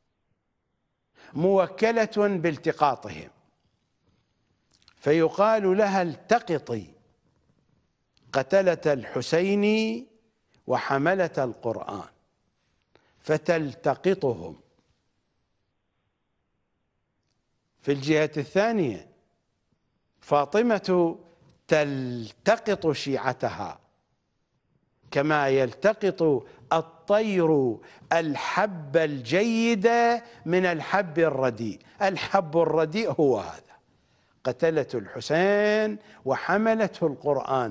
موكلة بالتقاطهم، فيقال لها التقطي قتلة الحسين وحملة القرآن، فتلتقطهم. في الجهة الثانية فاطمة تلتقط شيعتها كما يلتقط الطير الحب الجيد من الحب الرديء. الحب الرديء هو هذا، قتلة الحسين وحملة القرآن.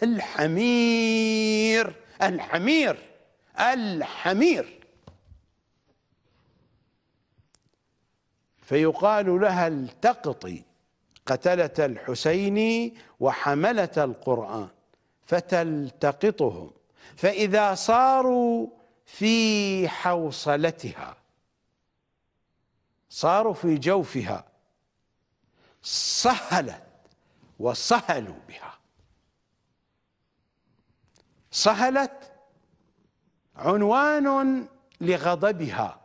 الحمير الحمير الحمير فيقال لها التقطي قتلة الحسين وحملة القرآن فتلتقطهم، فإذا صاروا في حوصلتها، صاروا في جوفها، سهلت وسهلوا بها. سهلت عنوان لغضبها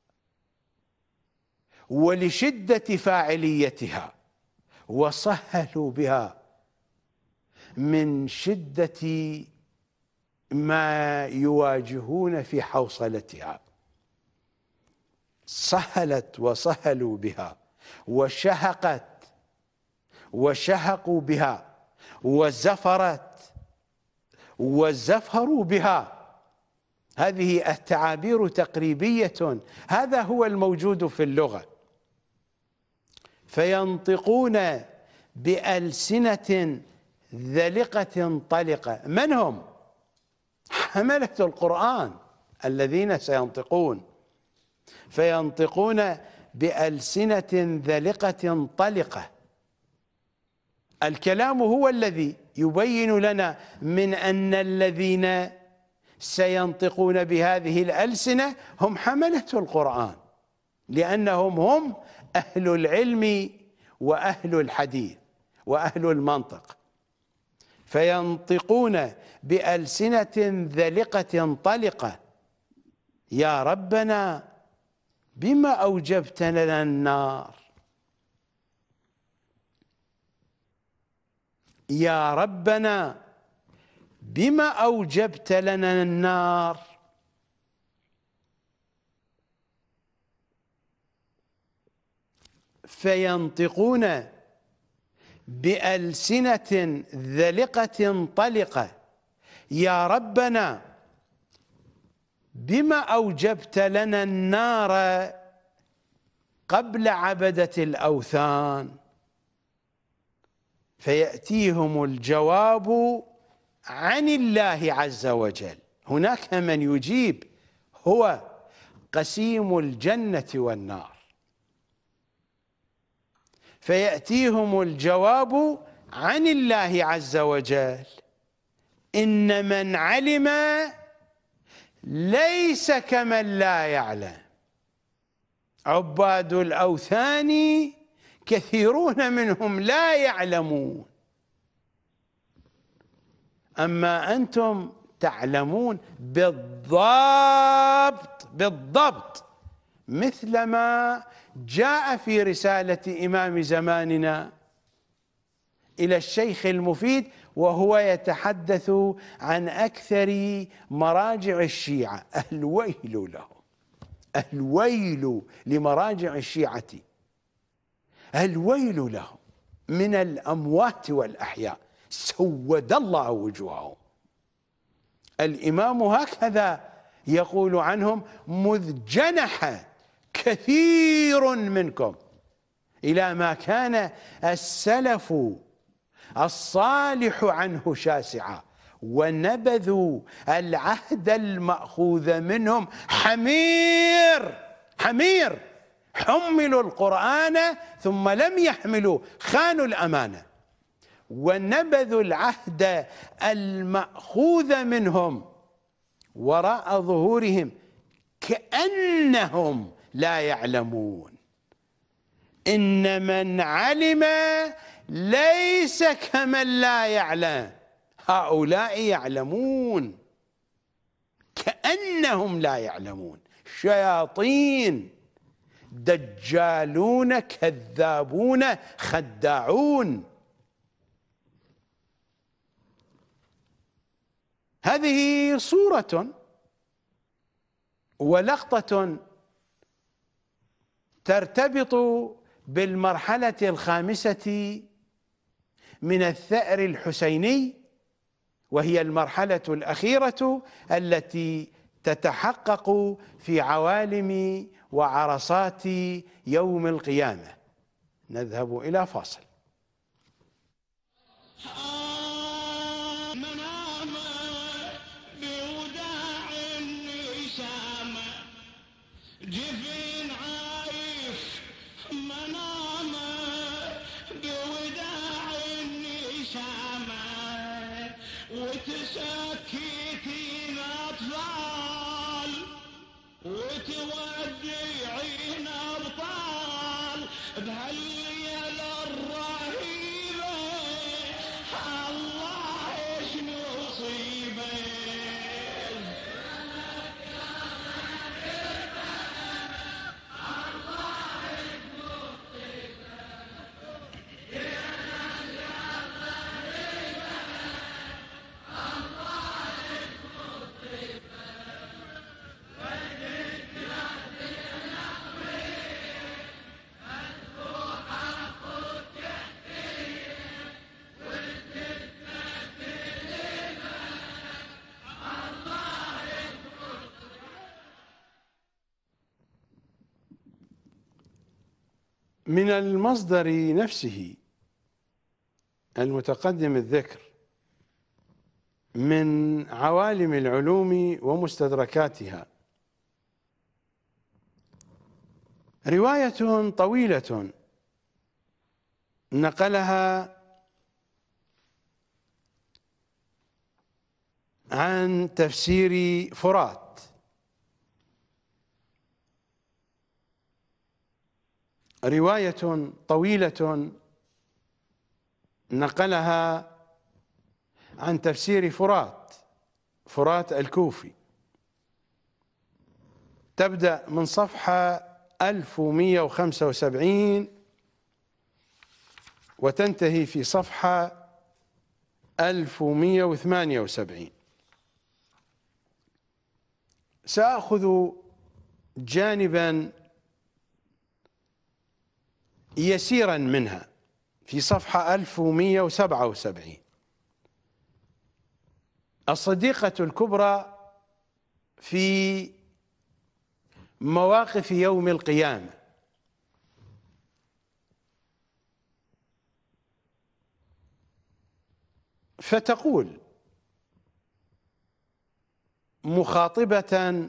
ولشدة فاعليتها، وسهلوا بها من شدة ما يواجهون في حوصلتها. سهلت وسهلوا بها، وشهقت وشهقوا بها، وزفرت وزفروا بها. هذه التعابير تقريبية، هذا هو الموجود في اللغة. فينطقون بألسنة ذلقة طلقة. من هم؟ حملة القرآن الذين سينطقون. فينطقون بألسنة ذلقة طلقة. الكلام هو الذي يبين لنا من أن الذين سينطقون بهذه الألسنة هم حملة القرآن، لأنهم هم أهل العلم وأهل الحديث وأهل المنطق. فينطقون بألسنة ذلقة طلقة: يا ربنا بما أوجبت لنا النار، يا ربنا بما أوجبت لنا النار. فينطقون بألسنة ذلقة طلقة: يا ربنا بما أوجبت لنا النار قبل عبدة الأوثان. فيأتيهم الجواب عن الله عز وجل. هناك من يجيب، هو قسيم الجنة والنار. فيأتيهم الجواب عن الله عز وجل: إن من علم ليس كمن لا يعلم. عباد الأوثان كثيرون منهم لا يعلمون، أما أنتم تعلمون بالضبط بالضبط، مثلما جاء في رسالة إمام زماننا إلى الشيخ المفيد وهو يتحدث عن أكثر مراجع الشيعة. الويل لهم، الويل لمراجع الشيعة، الويل لهم من الأموات والأحياء، سود الله وجوههم. الإمام هكذا يقول عنهم: مذ جنح كثير منكم إلى ما كان السلف الصالح عنه شاسعا، ونبذوا العهد المأخوذ منهم حمير حمير حملوا القرآن ثم لم يحملوا، خانوا الأمانة، ونبذوا العهد المأخوذ منهم وراء ظهورهم كأنهم لا يعلمون. إن من علم ليس كمن لا يعلم. هؤلاء يعلمون كأنهم لا يعلمون، شياطين، دجالون، كذابون، خداعون. هذه صورة ولقطة ترتبط بالمرحلة الخامسة من الثأر الحسيني، وهي المرحلة الأخيرة التي تتحقق في عوالم وعرصات يوم القيامة. نذهب إلى فاصل. وتسكتين أطفال وتودعين أبطال بهالليلة الرهيبة، الله إيش نصيبه. من المصدر نفسه المتقدم الذكر من عوالم العلوم ومستدركاتها رواية طويلة نقلها عن تفسير فرات، رواية طويلة نقلها عن تفسير فرات فرات الكوفي، تبدأ من صفحة ألف ومئة وخمسة وسبعين وتنتهي في صفحة ألف ومئة وثمانية وسبعين. سأخذ جانبا يسيرا منها في صفحة ألف ومئة وسبعة وسبعين. الصديقة الكبرى في مواقف يوم القيامة، فتقول مخاطبة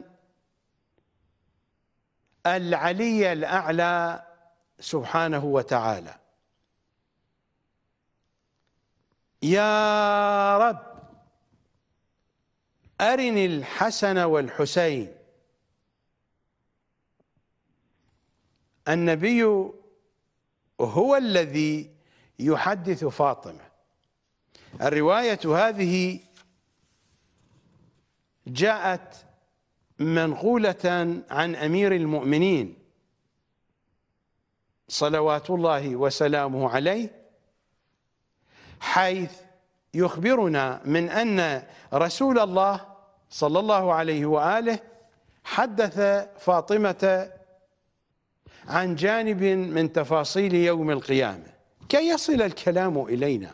العلي الأعلى سبحانه وتعالى: يا رب أرني الحسن والحسين. النبي هو الذي يحدث فاطمة. الرواية هذه جاءت منقولة عن أمير المؤمنين صلوات الله وسلامه عليه، حيث يخبرنا من أن رسول الله صلى الله عليه وآله حدث فاطمة عن جانب من تفاصيل يوم القيامة كي يصل الكلام إلينا.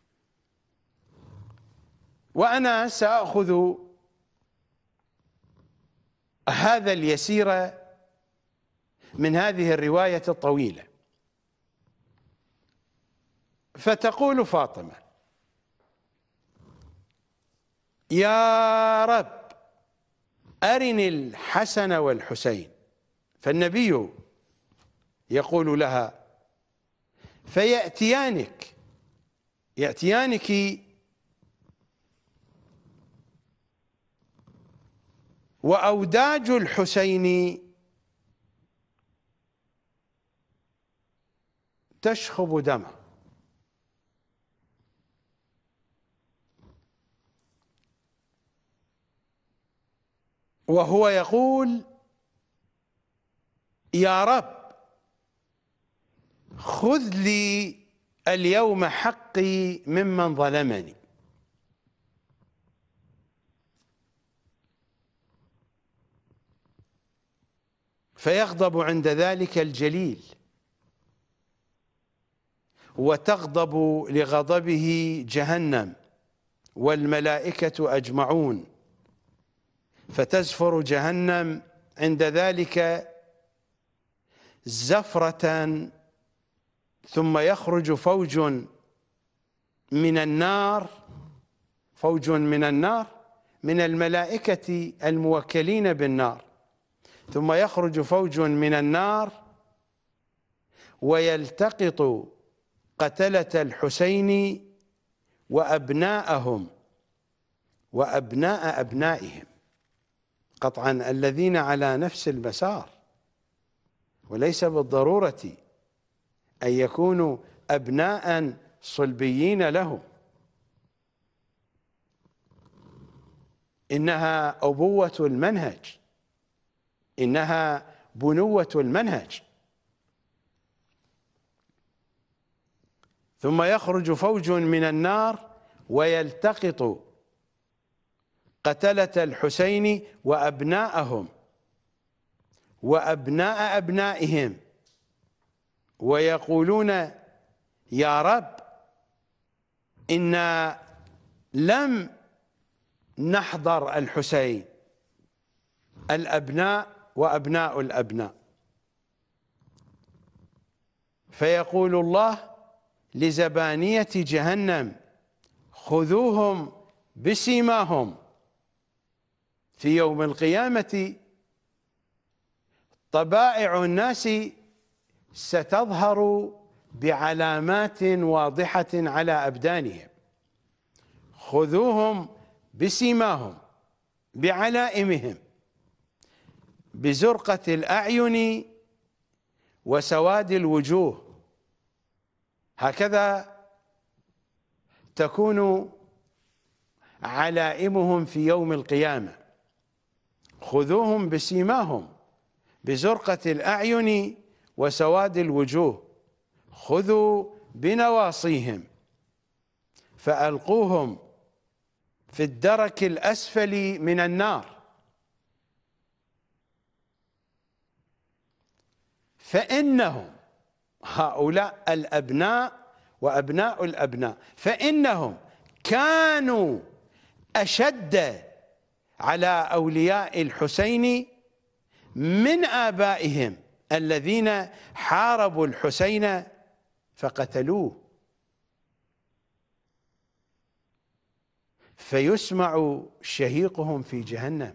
وأنا سأخذ هذا اليسير من هذه الرواية الطويلة. فتقول فاطمة: يا رب أرني الحسن والحسين. فالنبي يقول لها: فيأتيانك يأتيانك وأوداج الحسين تشخب دمه. وهو يقول: يا رب خذ لي اليوم حقي ممن ظلمني. فيغضب عند ذلك الجليل، وتغضب لغضبه جهنم والملائكة أجمعون، فتزفر جهنم عند ذلك زفرة، ثم يخرج فوج من النار فوج من النار من الملائكة الموكلين بالنار، ثم يخرج فوج من النار ويلتقط قتلة الحسين وأبناءهم وأبناء أبنائهم، قطعا الذين على نفس المسار، وليس بالضرورة أن يكونوا أبناء صلبيين له. إنها أبوة المنهج، إنها بنوة المنهج. ثم يخرج فوج من النار ويلتقط قتلة الحسين وأبناءهم وأبناء أبنائهم، ويقولون: يا رب إنا لم نحضر الحسين، الأبناء وأبناء الأبناء. فيقول الله لزبانية جهنم: خذوهم بسيماهم. في يوم القيامة طبائع الناس ستظهر بعلامات واضحة على أبدانهم. خذوهم بسيماهم، بعلائمهم، بزرقة الأعين وسواد علائمهم في يوم القيامة، خذوهم بسيماهم بزرقة الأعين وسواد الوجوه، خذوا بنواصيهم فألقوهم في الدرك الأسفل من النار، فإنهم هؤلاء الأبناء وأبناء الأبناء فإنهم كانوا أشد على أولياء الحسين من آبائهم الذين حاربوا الحسين فقتلوه، فيسمع شهيقهم في جهنم،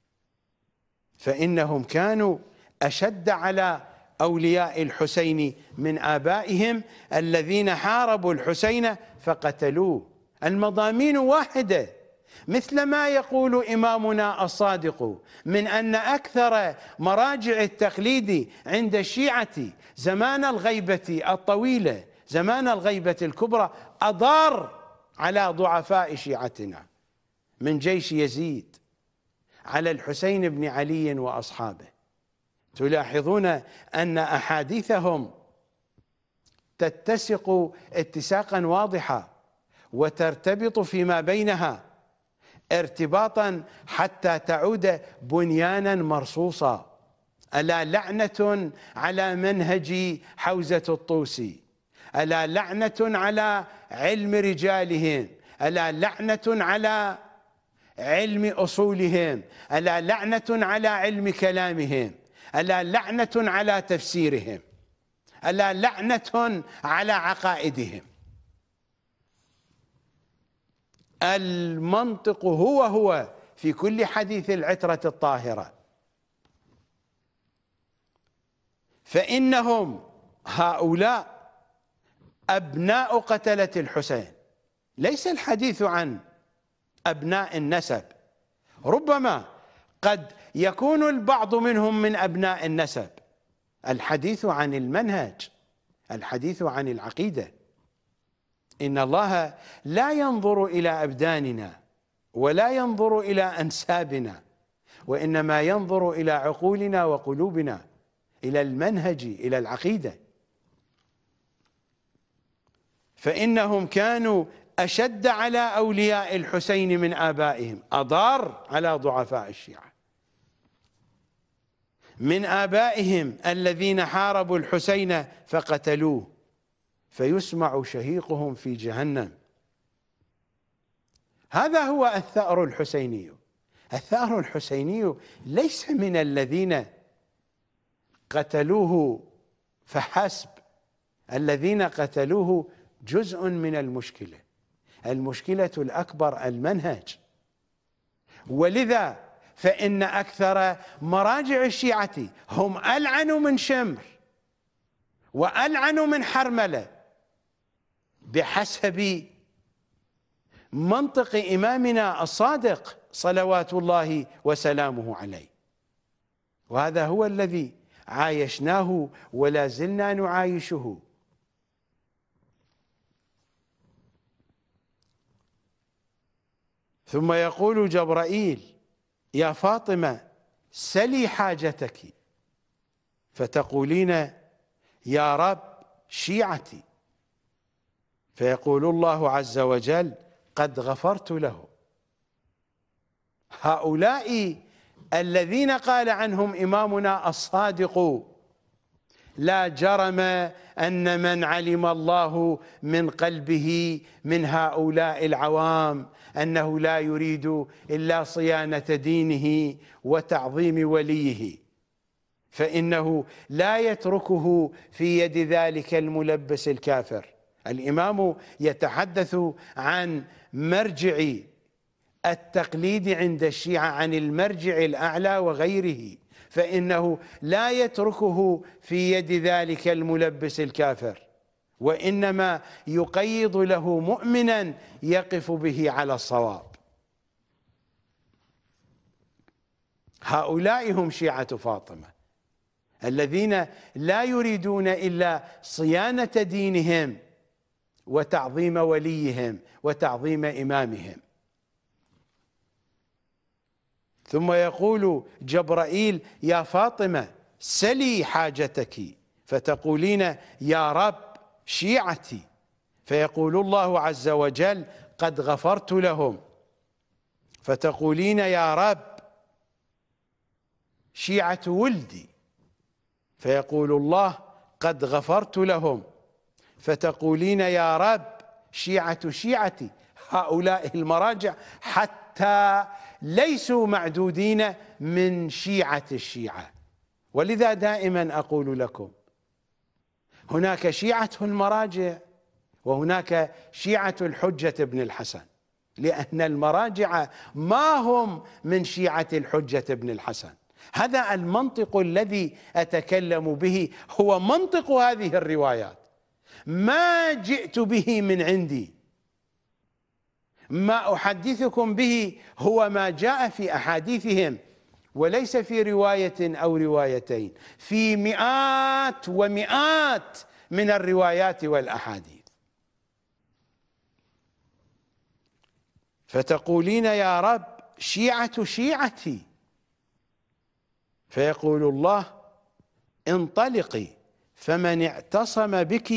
فإنهم كانوا أشد على أولياء الحسين من آبائهم الذين حاربوا الحسين فقتلوه. المضامين واحدة، مثل ما يقول إمامنا الصادق من أن أكثر مراجع التقليد عند الشيعة زمان الغيبة الطويلة، زمان الغيبة الكبرى، أضار على ضعفاء شيعتنا من جيش يزيد على الحسين بن علي وأصحابه. تلاحظون أن أحاديثهم تتسق اتساقا واضحا وترتبط فيما بينها ارتباطا حتى تعود بنيانا مرصوصا. ألا لعنة على منهج حوزة الطوسي، ألا لعنة على علم رجالهم، ألا لعنة على علم أصولهم، ألا لعنة على علم كلامهم، ألا لعنة على تفسيرهم، ألا لعنة على عقائدهم. المنطق هو هو في كل حديث العترة الطاهرة، فإنهم هؤلاء أبناء قتلة الحسين. ليس الحديث عن أبناء النسب، ربما قد يكون البعض منهم من أبناء النسب، الحديث عن المنهج، الحديث عن العقيدة. إن الله لا ينظر إلى أبداننا ولا ينظر إلى أنسابنا، وإنما ينظر إلى عقولنا وقلوبنا، إلى المنهج، إلى العقيدة. فإنهم كانوا أشد على أولياء الحسين من آبائهم، أضار على ضعفاء الشيعة من آبائهم الذين حاربوا الحسين فقتلوه، فيسمع شهيقهم في جهنم. هذا هو الثأر الحسيني. الثأر الحسيني ليس من الذين قتلوه فحسب، الذين قتلوه جزء من المشكلة، المشكلة الأكبر المنهج. ولذا فإن أكثر مراجع الشيعة هم ألعن من شمر وألعن من حرملة بحسب منطق إمامنا الصادق صلوات الله وسلامه عليه. وهذا هو الذي عايشناه ولا زلنا نعايشه. ثم يقول جبرائيل: يا فاطمة سلي حاجتك، فتقولين: يا رب شيعتي، فيقول الله عز وجل: قد غفرت له. هؤلاء الذين قال عنهم إمامنا الصادق: لا جرم أن من علم الله من قلبه من هؤلاء العوام أنه لا يريد إلا صيانة دينه وتعظيم وليه، فإنه لا يتركه في يد ذلك الملبس الكافر. الإمام يتحدث عن مرجع التقليد عند الشيعة، عن المرجع الأعلى وغيره، فإنه لا يتركه في يد ذلك الملبس الكافر، وإنما يقيض له مؤمنا يقف به على الصواب. هؤلاء هم شيعة فاطمة الذين لا يريدون إلا صيانة دينهم وتعظيم وليهم وتعظيم إمامهم. ثم يقول جبرائيل يا فاطمة سلي حاجتك، فتقولين يا رب شيعتي، فيقول الله عز وجل قد غفرت لهم، فتقولين يا رب شيعة ولدي، فيقول الله قد غفرت لهم، فتقولين يا رب شيعة شيعتي. هؤلاء المراجع حتى ليسوا معدودين من شيعة الشيعة. ولذا دائما أقول لكم هناك شيعة المراجع وهناك شيعة الحجة ابن الحسن، لأن المراجع ما هم من شيعة الحجة ابن الحسن. هذا المنطق الذي أتكلم به هو منطق هذه الروايات، ما جئت به من عندي، ما أحدثكم به هو ما جاء في أحاديثهم، وليس في رواية أو روايتين، في مئات ومئات من الروايات والأحاديث. فتقولين يا رب شيعة شيعتي، فيقول الله انطلقي فمن اعتصم بك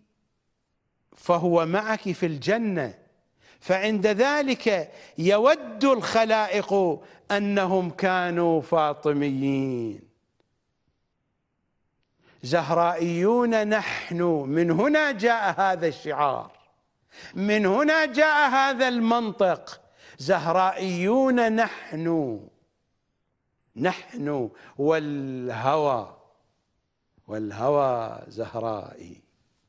فهو معك في الجنة، فعند ذلك يود الخلائق أنهم كانوا فاطميين. زهرائيون نحن، من هنا جاء هذا الشعار، من هنا جاء هذا المنطق. زهرائيون نحن، نحن والهوى، والهوى زهرائي.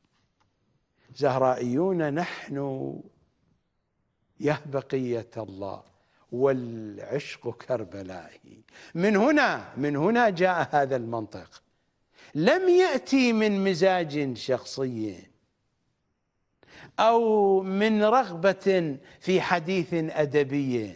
زهرائيون نحن يا بقية الله والعشق كربلائي. من هنا من هنا جاء هذا المنطق، لم يأتي من مزاج شخصي أو من رغبة في حديث أدبي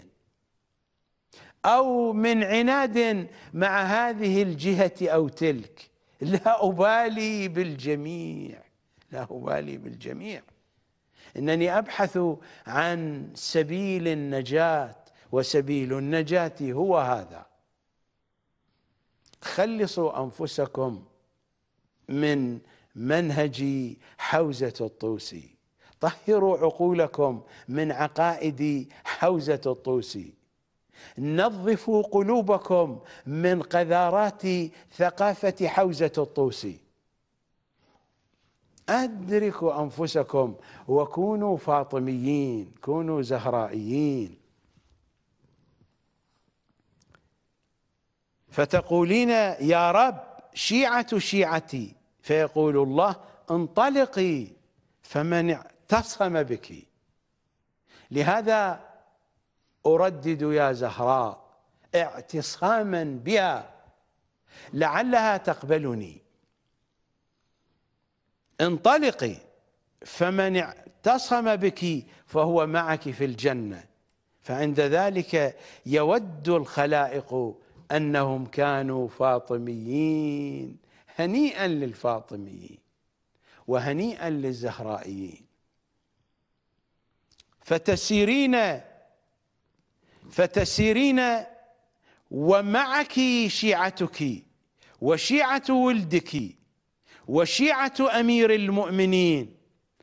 أو من عناد مع هذه الجهة أو تلك. لا أبالي بالجميع، لا أبالي بالجميع. إنني أبحث عن سبيل النجاة، وسبيل النجاة هو هذا. خلصوا أنفسكم من منهج حوزة الطوسي، طهروا عقولكم من عقائد حوزة الطوسي، نظفوا قلوبكم من قذارات ثقافة حوزة الطوسي، أدركوا أنفسكم وكونوا فاطميين، كونوا زهرائيين. فتقولين يا رب شيعة شيعتي، فيقول الله انطلقي فمن اعتصم بك. لهذا أردد يا زهراء اعتصاما بها لعلها تقبلني. انطلقي فمن اعتصم بك فهو معك في الجنة، فعند ذلك يود الخلائق أنهم كانوا فاطميين. هنيئا للفاطميين وهنيئا للزهرائيين. فتسيرين فتسيرين ومعك شيعتك وشيعة ولدك وشيعة أمير المؤمنين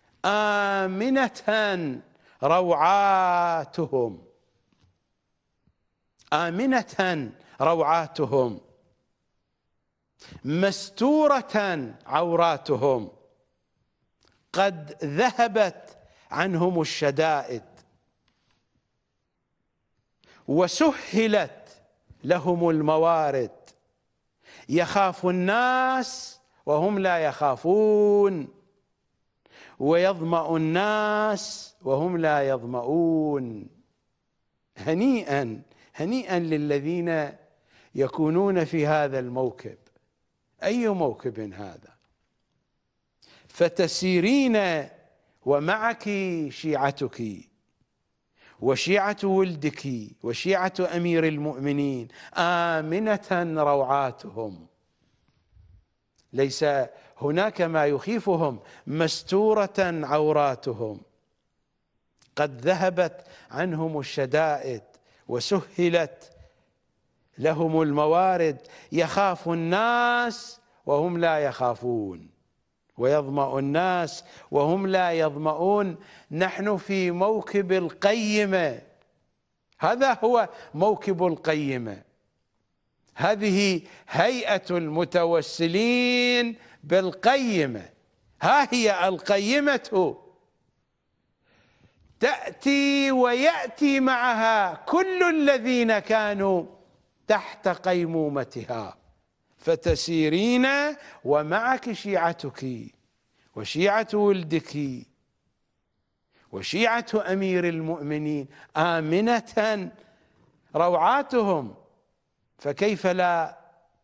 آمنة روعاتهم، آمنة روعاتهم، مستورة عوراتهم، قد ذهبت عنهم الشدائد وسهلت لهم الموارد، يخاف الناس وهم لا يخافون، ويظمأ الناس وهم لا يظمؤون. هنيئا هنيئا للذين يكونون في هذا الموكب. أي موكب هذا؟ فتسيرين ومعك شيعتك وشيعة ولدك وشيعة أمير المؤمنين آمنة روعاتهم، ليس هناك ما يخيفهم، مستورة عوراتهم، قد ذهبت عنهم الشدائد وسهلت لهم الموارد، يخاف الناس وهم لا يخافون، ويظمأ الناس وهم لا يظمؤون. نحن في موكب القيمة، هذا هو موكب القيمة. هذه هيئة المتوسلين بالقيمة، ها هي القيمة، تأتي ويأتي معها كل الذين كانوا تحت قيمومتها، فتسيرين ومعك شيعتك وشيعة ولدك وشيعة أمير المؤمنين آمنة روعاتهم، فكيف لا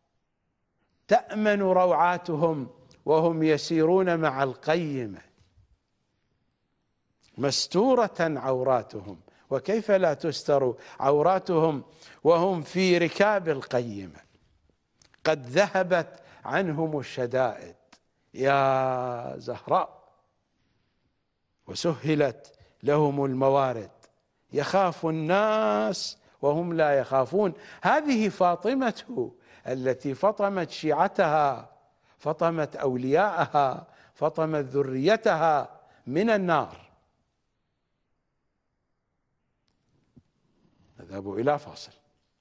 تأمن روعاتهم وهم يسيرون مع القيمة؟ مستورة عوراتهم، وكيف لا تستر عوراتهم وهم في ركاب القيمة؟ قد ذهبت عنهم الشدائد يا زهراء، وسهلت لهم الموارد، يخاف الناس وهم لا يخافون. هذه فاطمة التي فطمت شيعتها، فطمت أولياءها، فطمت ذريتها من النار. نذهب إلى فاصل.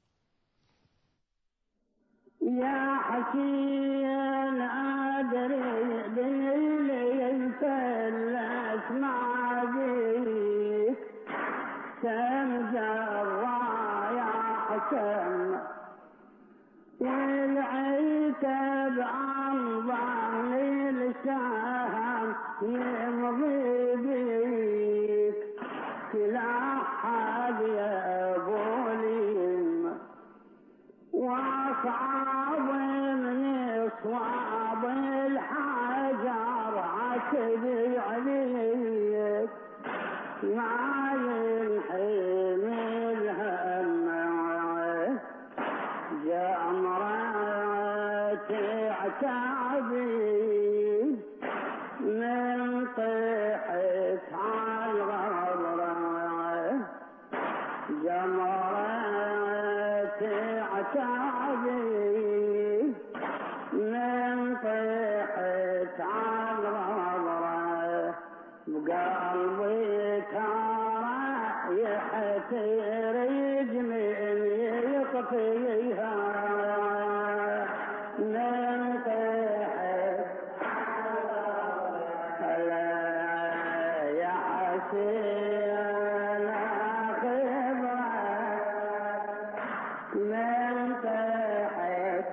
يا حسين أدري بالليل فلت ما بيك تنجرى يا حسين، والعتب عن ظن الشام يمضي بيك تلاحظ يا بوليم، وصعب من صواب الحجر عتبي عليك، ما ينحمل هم جمرة تعتبي من طيحت على الغبرة، جمرة تعتبي من طيحت على الغبرة، بقلبي ترى يحترج من يطفيها من طيحت يا حسين خبرة من طيحت.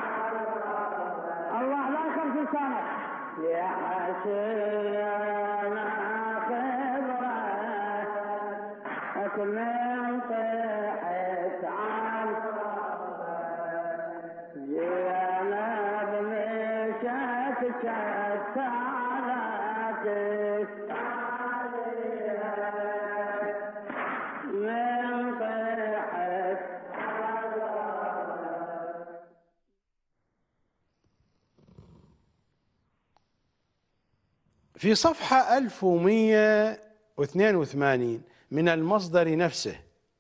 الله لا يخلف لسانك يا حسين خبرة من طيحت عن زينب مشت شت علاتك من طيحت. في صفحة ألف ومئة واثنين وثمانين من المصدر نفسه،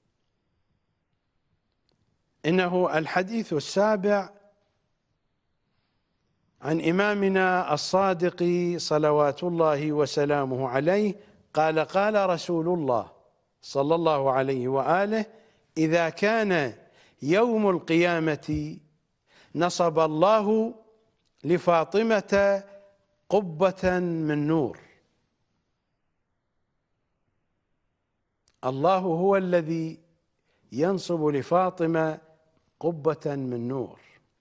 إنه الحديث السابع عن إمامنا الصادق صلوات الله وسلامه عليه قال: قال رسول الله صلى الله عليه وآله: إذا كان يوم القيامة نصب الله لفاطمة قبة من نور. الله هو الذي ينصب لفاطمة قبة من نور.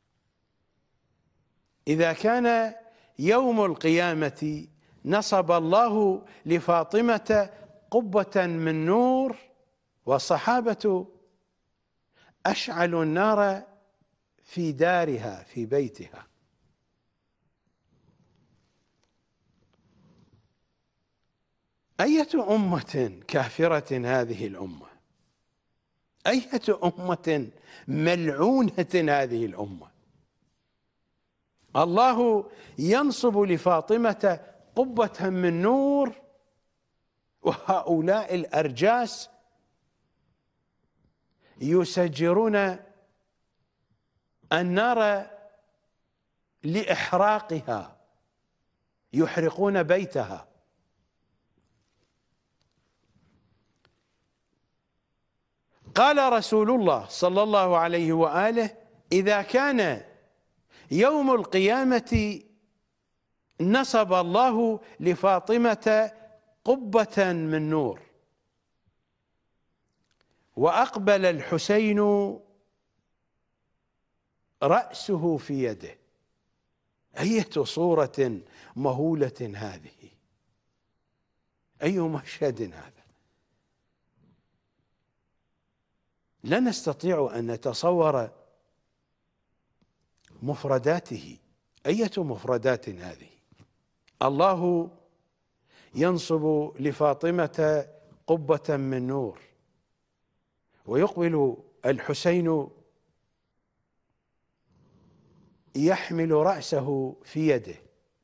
إذا كان يوم القيامة نصب الله لفاطمة قبة من نور، والصحابة أشعلوا النار في دارها في بيتها. أية أمة كافرة هذه الأمة، أية أمة ملعونة هذه الأمة. الله ينصب لفاطمة قبة من نور، وهؤلاء الأرجاس يسجرون النار لإحراقها، يحرقون بيتها. قال رسول الله صلى الله عليه وآله: إذا كان يوم القيامة نصب الله لفاطمة قبة من نور، وأقبل الحسين رأسه في يده. أية صورة مهولة هذه! أي مشهد هذا! لا نستطيع أن نتصور مفرداته. أية مفردات هذه! الله ينصب لفاطمة قبة من نور، ويقبل الحسين يحمل رأسه في يده،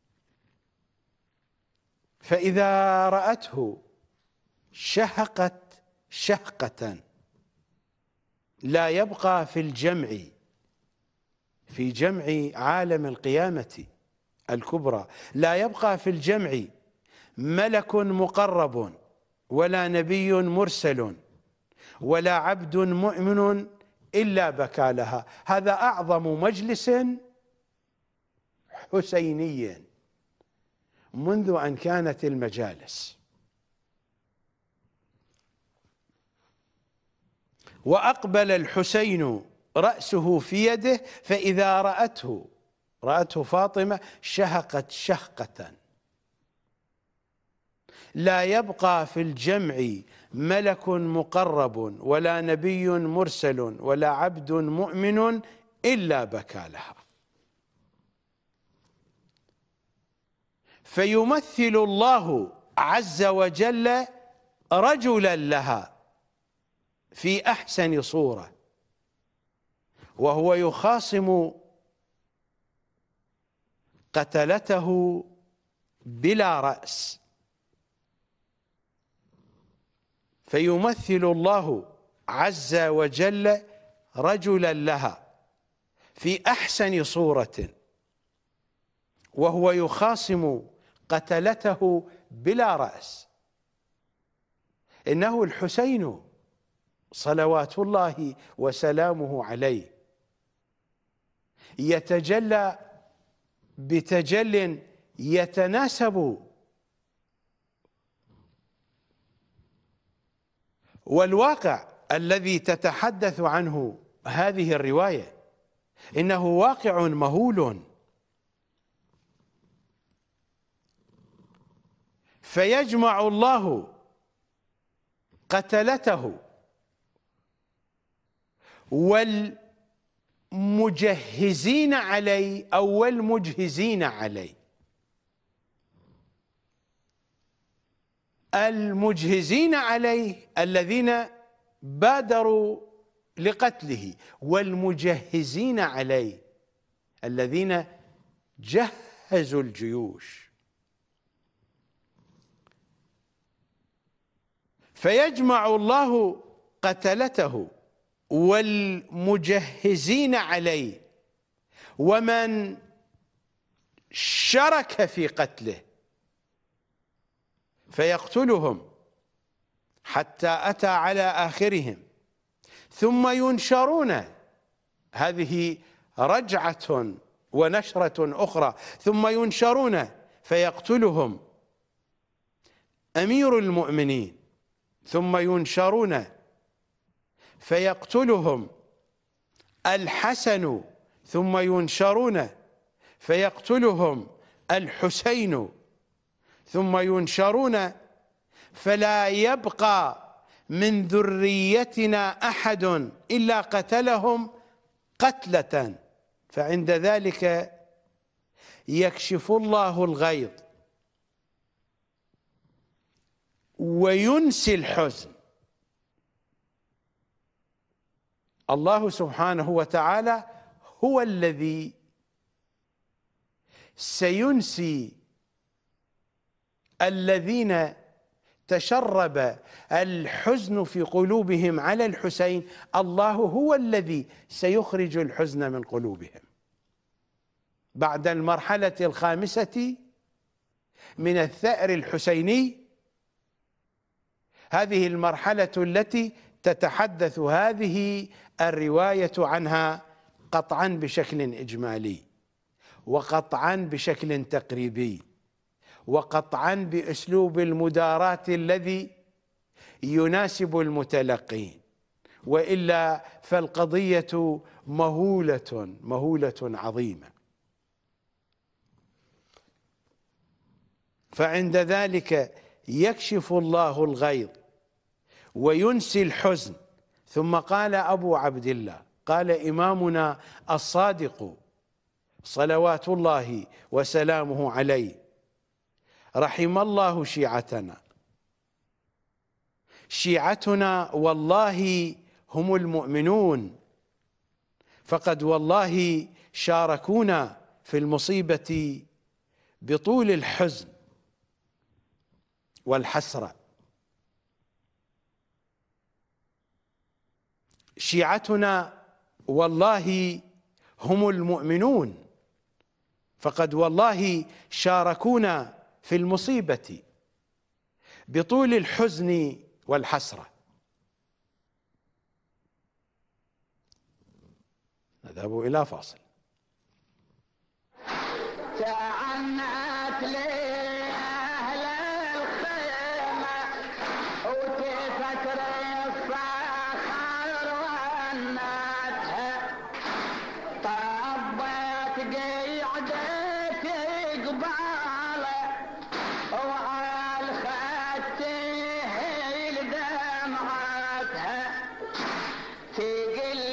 فإذا رأته شهقت شهقة لا يبقى في الجمع، في جمع عالم القيامة الكبرى، لا يبقى في الجمع ملك مقرب ولا نبي مرسل ولا عبد مؤمن إلا بكى لها. هذا أعظم مجلس حسيني منذ أن كانت المجالس. وأقبل الحسين رأسه في يده، فإذا رأته رأته فاطمة شهقت شهقة لا يبقى في الجمع ملك مقرب ولا نبي مرسل ولا عبد مؤمن إلا بكى لها. فيمثل الله عز وجل رجلا لها في أحسن صورة، وهو يخاصم قتلته بلا رأس. فيمثل الله عز وجل رجلا لها في أحسن صورة، وهو يخاصم قتلته بلا رأس. إنه الحسين صلوات الله وسلامه عليه يتجلى بتجل يتناسب، والواقع الذي تتحدث عنه هذه الرواية إنه واقع مهول. فيجمع الله قتلته والمجهزين عليه أو والمجهزين عليه. المجهزين عليه الذين بادروا لقتله، والمجهزين عليه الذين جهزوا الجيوش. فيجمع الله قتلته والمجهزين عليه ومن شرك في قتله، فيقتلهم حتى أتى على آخرهم، ثم ينشرون. هذه رجعة ونشرة أخرى. ثم ينشرون فيقتلهم أمير المؤمنين، ثم ينشرون فيقتلهم الحسن، ثم ينشرون فيقتلهم الحسين، ثم ينشرون فلا يبقى من ذريتنا أحد إلا قتلهم قتلة. فعند ذلك يكشف الله الغيظ وينسي الحزن. الله سبحانه وتعالى هو الذي سينسي الذين تشرب الحزن في قلوبهم على الحسين، الله هو الذي سيخرج الحزن من قلوبهم. بعد المرحلة الخامسة من الثأر الحسيني، هذه المرحلة التي تتحدث هذه الرواية عنها قطعا بشكل إجمالي، وقطعا بشكل تقريبي، وقطعا بأسلوب المداراة الذي يناسب المتلقين، وإلا فالقضية مهولة مهولة عظيمة. فعند ذلك يكشف الله الغيظ وينسي الحزن. ثم قال أبو عبد الله، قال إمامنا الصادق صلوات الله وسلامه عليه: رحم الله شيعتنا، شيعتنا والله هم المؤمنون، فقد والله شاركونا في المصيبة بطول الحزن والحسرة. شيعتنا والله هم المؤمنون، فقد والله شاركونا في المصيبة بطول الحزن والحسرة. نذهب إلى فاصل. تعنت لي أهل الخيمة وتفكر الصخر ونتها، طبت قيعدتي قباله وعلى خدتي لدمعتها، تقل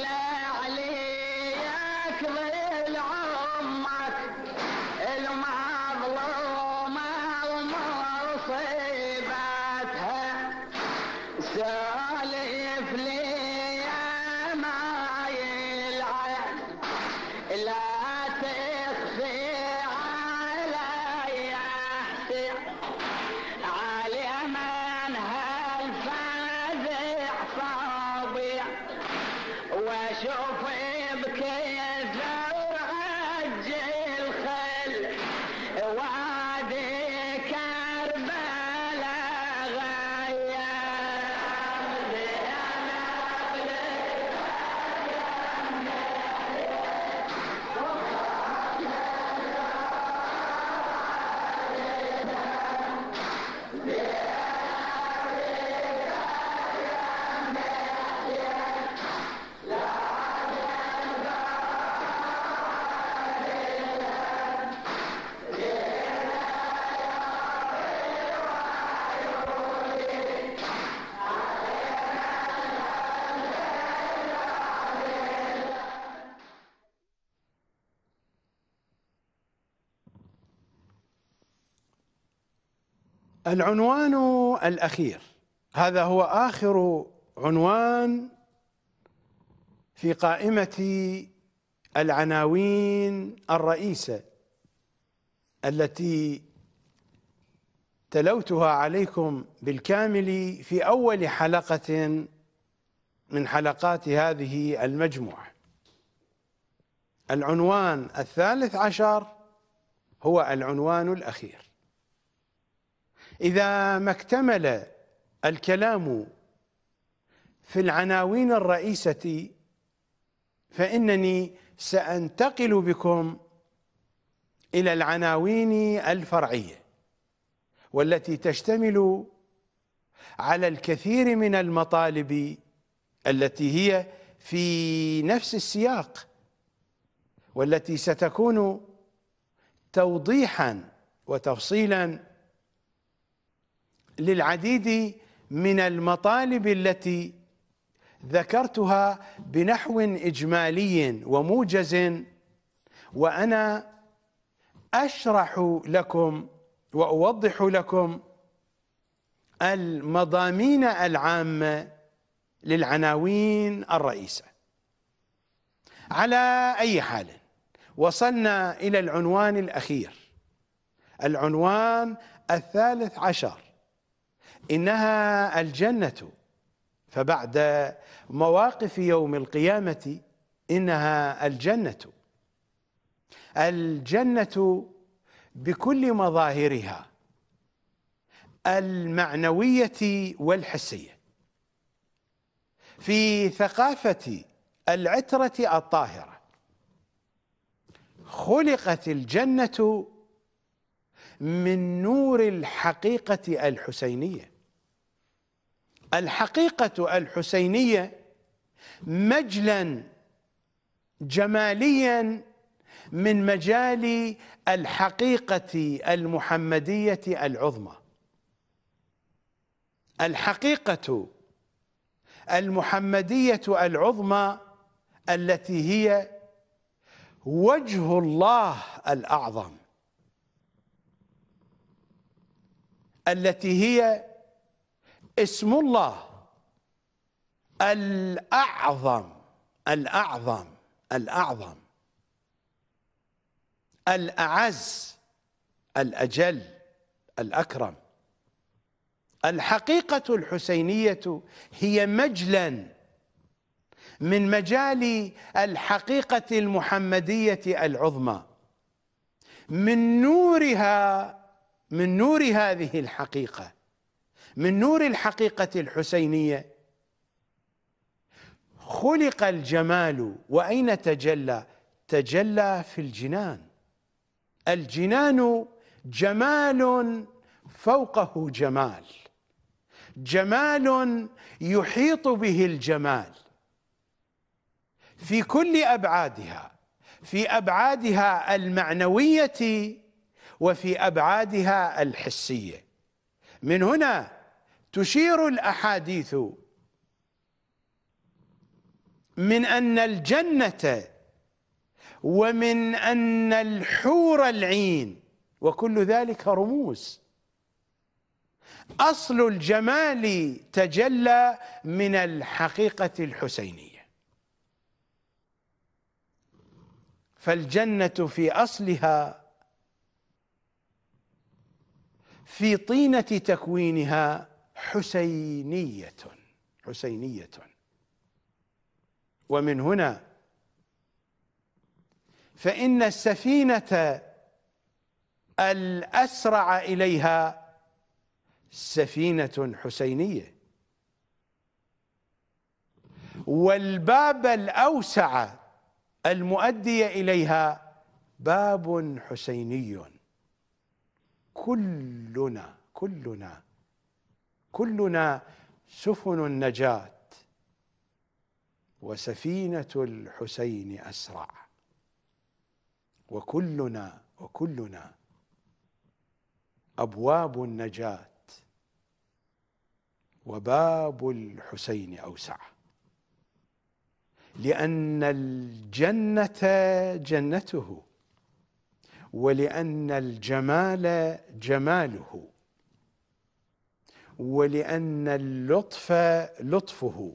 عليك ظل عمك المظلومة ومصيبتها، سالف لي يا ما يلعن لا تخفي علي احتي علي من هالفزع صابع، واشوف بكيف عجل خل وادي كربلاء العنوان الأخير، هذا هو آخر عنوان في قائمة العناوين الرئيسة التي تلوتها عليكم بالكامل في أول حلقة من حلقات هذه المجموعة. العنوان الثالث عشر هو العنوان الأخير. إذا ما اكتمل الكلام في العناوين الرئيسة، فإنني سأنتقل بكم إلى العناوين الفرعية، والتي تشتمل على الكثير من المطالب التي هي في نفس السياق، والتي ستكون توضيحا وتفصيلا للعديد من المطالب التي ذكرتها بنحو إجمالي وموجز، وأنا أشرح لكم وأوضح لكم المضامين العامة للعناوين الرئيسة. على أي حال، وصلنا إلى العنوان الأخير، العنوان الثالث عشر. إنها الجنة، فبعد مواقف يوم القيامة إنها الجنة. الجنة بكل مظاهرها المعنوية والحسية، في ثقافة العترة الطاهرة خلقت الجنة من نور الحقيقة الحسينية. الحقيقة الحسينية مجلا جماليا من مجال الحقيقة المحمدية العظمى. الحقيقة المحمدية العظمى التي هي وجه الله الأعظم، التي هي اسم الله الأعظم الأعظم الأعظم الأعز الأجل الأكرم. الحقيقة الحسينية هي مجلا من مجال الحقيقة المحمدية العظمى. من نورها من نور هذه الحقيقة، من نور الحقيقة الحسينية خلق الجمال. وأين تجلى؟ تجلى في الجنان. الجنان جمال فوقه جمال، جمال يحيط به الجمال في كل أبعادها، في أبعادها المعنوية وفي أبعادها الحسية. من هنا تشير الأحاديث من أن الجنة ومن أن الحور العين وكل ذلك رموز. أصل الجمال تجلى من الحقيقة الحسينية. فالجنة في أصلها في طينة تكوينها حسينية حسينية. ومن هنا فإن السفينة الأسرع إليها سفينة حسينية، والباب الأوسع المؤدي إليها باب حسيني. كلنا كلنا كلنا سفن النجاة، وسفينة الحسين أسرع، وكلنا وكلنا أبواب النجاة، وباب الحسين أوسع. لأن الجنة جنته، ولأن الجمال جماله، ولأن اللطف لطفه،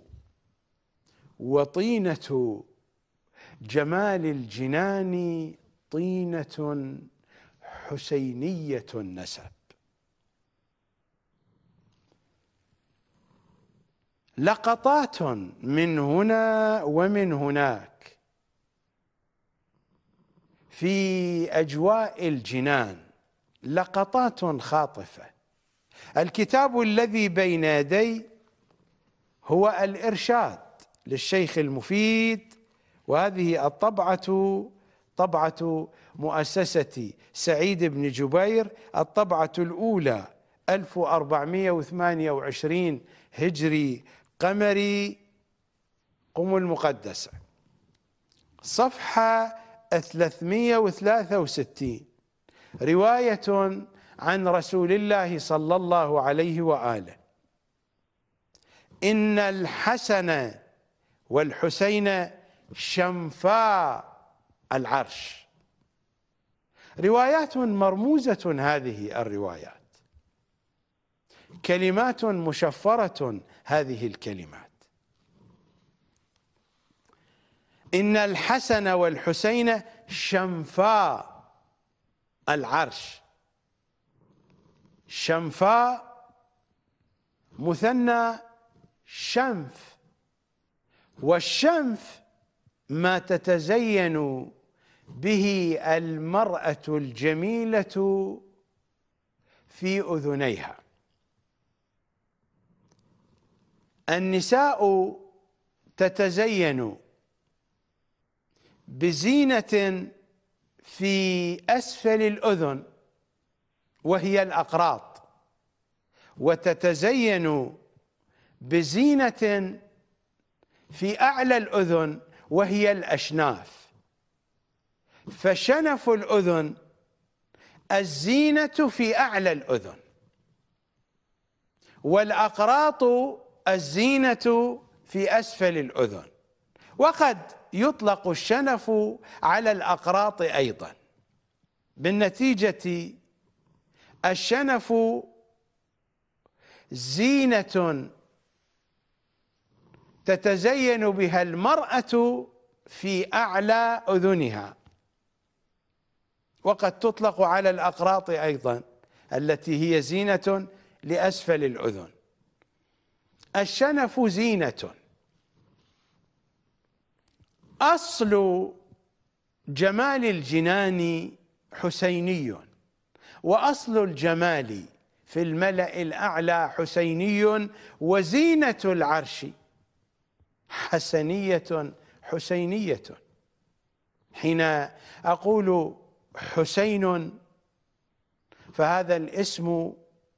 وطينة جمال الجنان طينة حسينية النسب. لقطات من هنا ومن هناك في أجواء الجنان، لقطات خاطفة. الكتاب الذي بين يدي هو الإرشاد للشيخ المفيد، وهذه الطبعة طبعة مؤسسة سعيد بن جبير، الطبعة الأولى ألف وأربعمائة وثمانية وعشرين هجري قمري، قم المقدسة، صفحة ثلاثمائة وثلاثة وستين. رواية عن رسول الله صلى الله عليه وآله: إن الحسن والحسين شنفا العرش. روايات مرموزة هذه الروايات، كلمات مشفرة هذه الكلمات. إن الحسن والحسين شنفا العرش. شنفا مثنى شنف، والشنف ما تتزين به المرأة الجميلة في أذنيها. النساء تتزين بزينة في أسفل الأذن وهي الأقراط، وتتزين بزينة في أعلى الأذن وهي الأشناف. فشنف الأذن الزينة في أعلى الأذن، والأقراط الزينة في أسفل الأذن. وقد يطلق الشنف على الأقراط أيضا. بالنتيجة الشنف زينة تتزين بها المرأة في أعلى أذنها، وقد تطلق على الأقراط أيضا التي هي زينة لأسفل الأذن. الشنف زينة. أصل جمال الجنان حسيني، وأصل الجمال في الملأ الأعلى حسيني، وزينة العرش حسنية حسينية. حين أقول حسين فهذا الاسم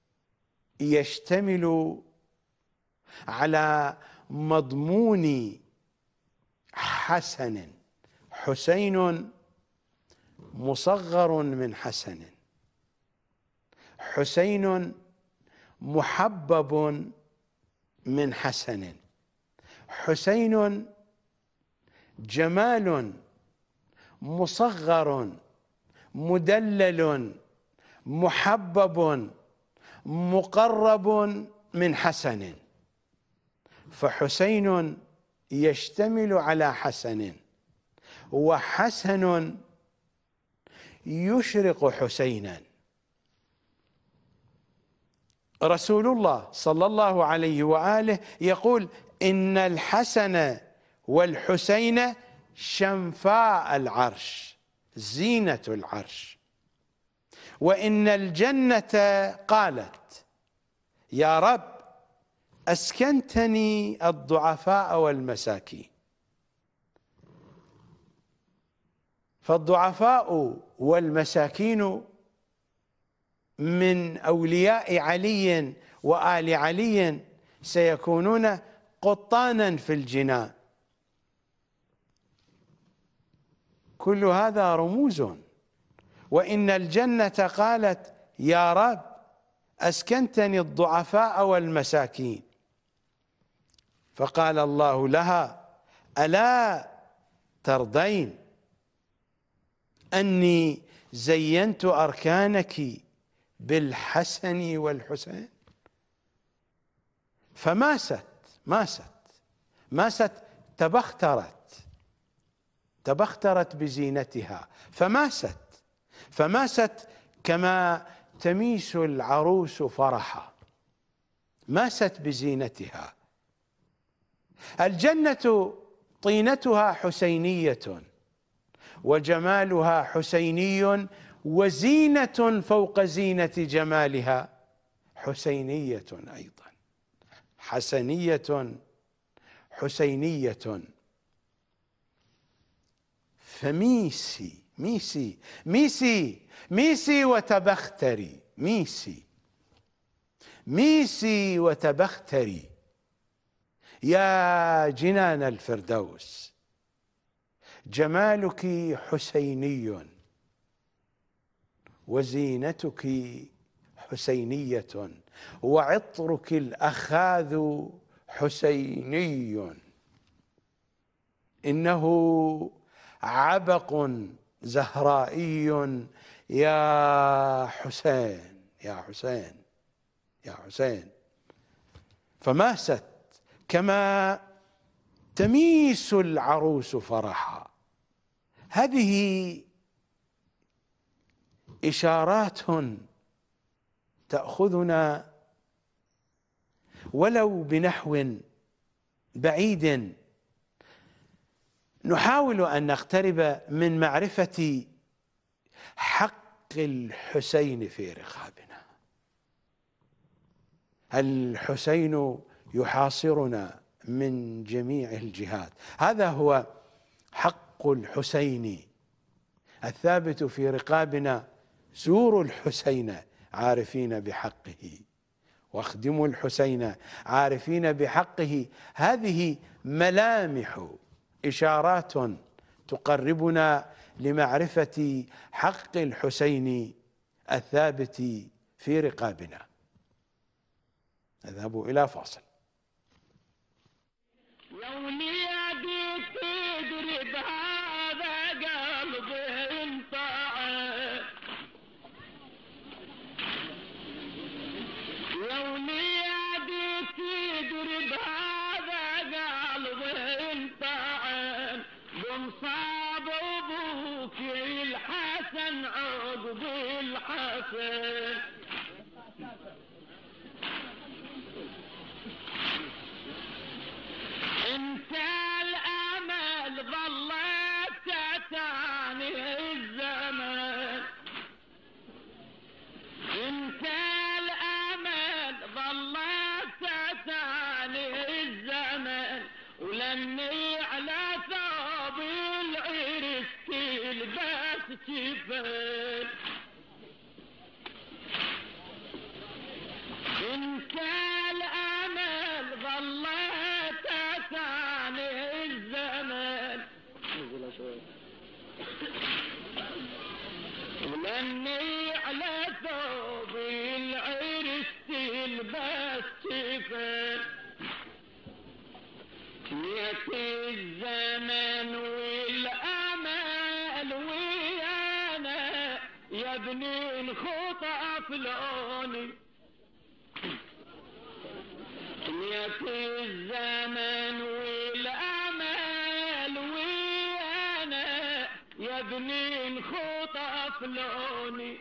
يشتمل على مضمون حسن. حسين مصغر من حسن، حسين محبب من حسن، حسين جمال مصغر مدلل محبب مقرب من حسن. فحسين يشتمل على حسن، وحسن يشرق حسينا. رسول الله صلى الله عليه وآله يقول: إن الحسن والحسين شنفاء العرش، زينة العرش. وإن الجنة قالت: يا رب أسكنتني الضعفاء والمساكين. فالضعفاء والمساكين من أولياء علي وآل علي سيكونون قطانا في الجنان. كل هذا رموز. وإن الجنة قالت: يا رب أسكنتني الضعفاء والمساكين. فقال الله لها: ألا ترضين أني زينت أركانك بالحسن والحسين؟ فماست ماست ماست تبخترت تبخترت بزينتها، فماست فماست كما تميس العروس فرحا، ماست بزينتها. الجنة طينتها حسينية، وجمالها حسيني، وزينة فوق زينة جمالها حسينية أيضا، حسنية حسينية. فميسي ميسي ميسي ميسي وتبختري، ميسي ميسي وتبختري يا جنان الفردوس. جمالك حسيني، وزينتك حسينية، وعطرك الأخاذ حسيني. إنه عبق زهرائي يا حسين يا حسين يا حسين. فماست كما تميس العروس فرحا. هذه إشارات تأخذنا ولو بنحو بعيد نحاول أن نقترب من معرفة حق الحسين في رقابنا. الحسين يحاصرنا من جميع الجهات، هذا هو حق الحسين الثابت في رقابنا. زوروا الحسين عارفين بحقه، واخدموا الحسين عارفين بحقه. هذه ملامح، إشارات تقربنا لمعرفة حق الحسين الثابت في رقابنا. نذهب إلى فاصل. لو نيادي تدري بهذا قلبي انطعن، لو نيادي تدري بهذا قلبي انطعن، بمصاب ابوك الحسن عقب الحسن. انت الامل ظلت تتاني الزمن، انت الامل ظلت تتاني الزمن، ولمي على ثوب العرس تلبس جفن. انت الامل ظلت تتاني الزمن، ولمي على ثوب العرس تلبس جفن. ياتي الزمن والامل ويانا يا ابني الخطأ فلوني، ياتي الزمن والامل ويانا يا ابني الخطأ فلوني،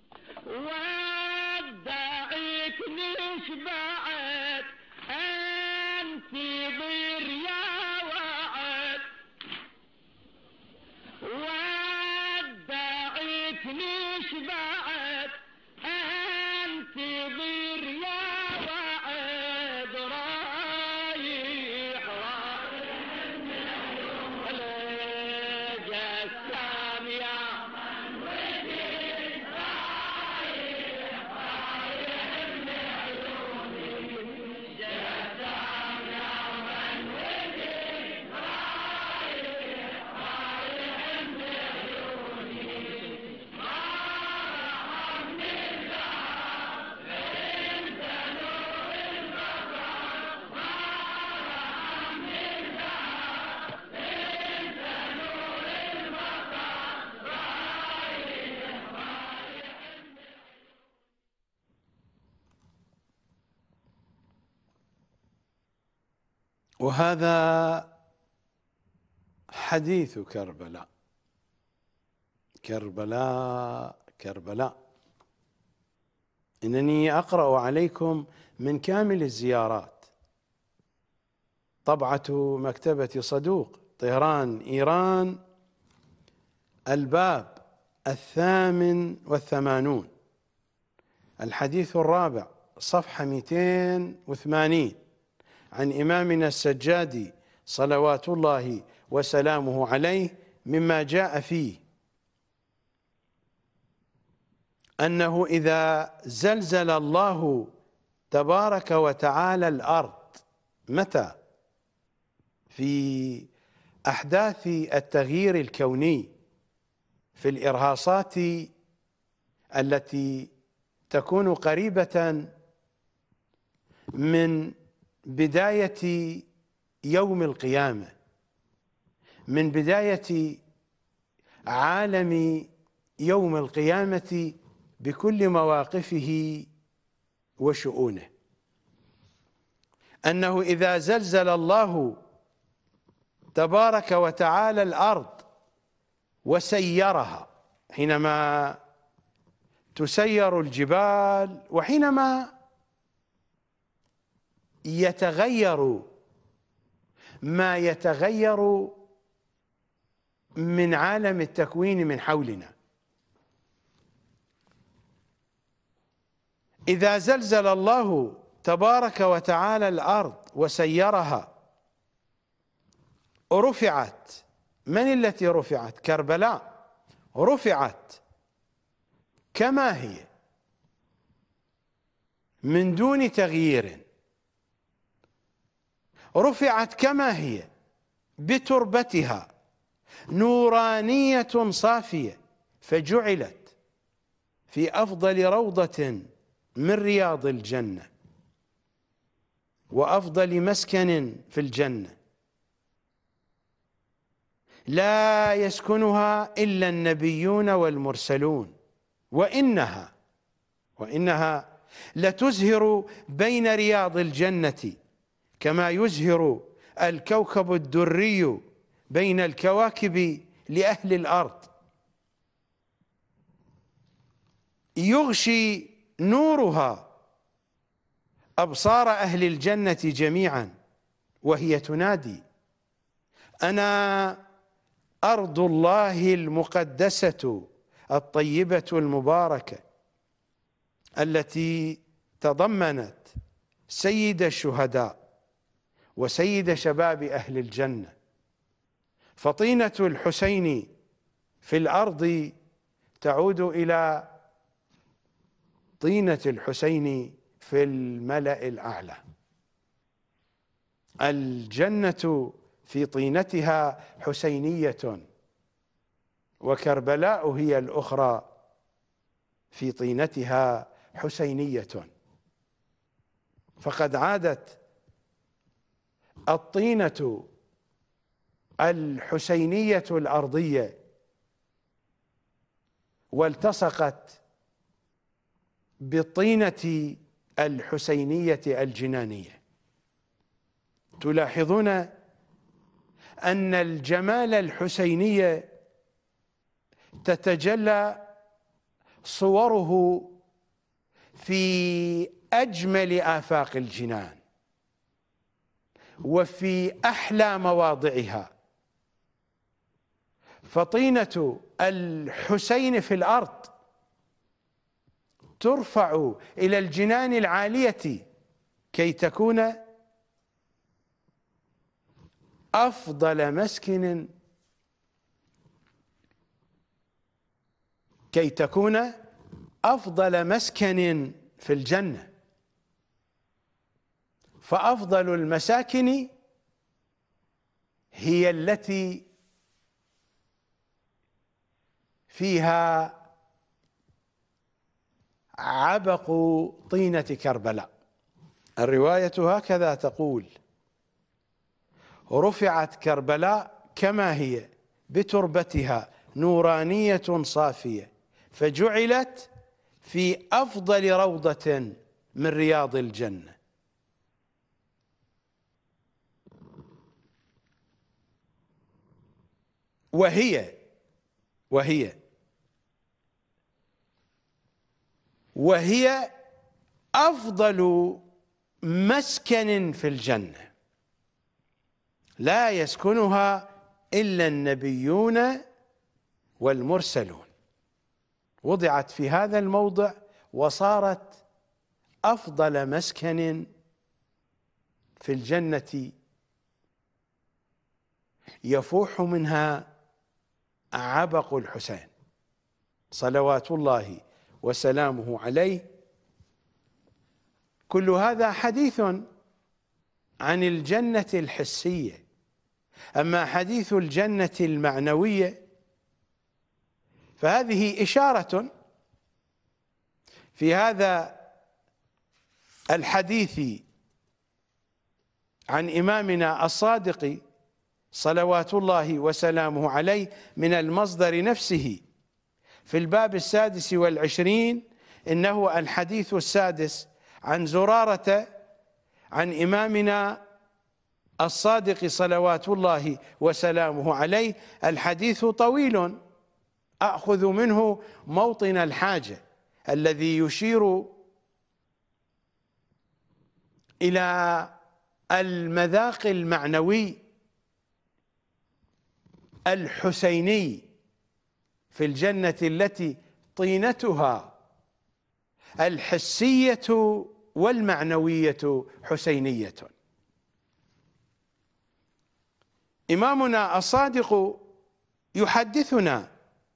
ودعيك نشبعت انت ضير يا وعد، ودعيك نشبعت انت ضير يا وعد. رايح رايح جسام يا من وديك، رايح رايح من عيوني، جسام يا من وديك، رايح رايح من عيوني، ما رحم نزاع انت نور البقر، ما رحم نزاع انت نور البقر، رايح رايح. وهذا حديث كربلاء. كربلاء كربلاء. إنني أقرأ عليكم من كامل الزيارات، طبعة مكتبة صدوق، طهران، إيران، الباب الثامن والثمانون، الحديث الرابع، صفحة مئتين وثمانين، عن إمامنا السجادي صلوات الله وسلامه عليه، مما جاء فيه أنه إذا زلزل الله تبارك وتعالى الأرض، متى؟ في أحداث التغيير الكوني، في الإرهاصات التي تكون قريبة من بداية يوم القيامة، من بداية عالم يوم القيامة بكل مواقفه وشؤونه، أنه إذا زلزل الله تبارك وتعالى الأرض وسيرها، حينما تسير الجبال وحينما يتغير ما يتغير من عالم التكوين من حولنا. إذا زلزل الله تبارك وتعالى الأرض وسيرها رفعت، من التي رفعت؟ كربلاء، رفعت كما هي من دون تغيير، رفعت كما هي بتربتها نورانية صافية، فجعلت في أفضل روضة من رياض الجنة وأفضل مسكن في الجنة، لا يسكنها إلا النبيون والمرسلون، وإنها وإنها لتزهر بين رياض الجنة كما يزهر الكوكب الدري بين الكواكب لأهل الأرض، يغشي نورها أبصار أهل الجنة جميعا، وهي تنادي: أنا أرض الله المقدسة الطيبة المباركة التي تضمنت سيد الشهداء وسيد شباب أهل الجنة. فطينة الحسين في الأرض تعود إلى طينة الحسين في الملأ الأعلى. الجنة في طينتها حسينية، وكربلاء هي الأخرى في طينتها حسينية، فقد عادت الطينة الحسينية الأرضية والتصقت بالطينة الحسينية الجنانية. تلاحظون أن الجمال الحسيني تتجلى صوره في أجمل آفاق الجنان وفي أحلى مواضعها. فطينة الحسين في الأرض ترفع إلى الجنان العالية كي تكون أفضل مسكن كي تكون أفضل مسكن في الجنة. فأفضل المساكن هي التي فيها عبق طينة كربلاء. الرواية هكذا تقول: رفعت كربلاء كما هي بتربتها نورانية صافية، فجعلت في أفضل روضة من رياض الجنة. وهي وهي وهي أفضل مسكن في الجنة، لا يسكنها إلا النبيون والمرسلون. وضعت في هذا الموضع وصارت أفضل مسكن في الجنة، يفوح منها عبق الحسين صلوات الله وسلامه عليه. كل هذا حديث عن الجنة الحسية. أما حديث الجنة المعنوية فهذه إشارة في هذا الحديث عن إمامنا الصادق صلوات الله وسلامه عليه من المصدر نفسه في الباب السادس والعشرين، إنه الحديث السادس عن زرارة عن إمامنا الصادق صلوات الله وسلامه عليه. الحديث طويل، أخذ منه موطن الحاجة الذي يشير إلى المذاق المعنوي الحسيني في الجنة التي طينتها الحسية والمعنوية حسينية. إمامنا الصادق يحدثنا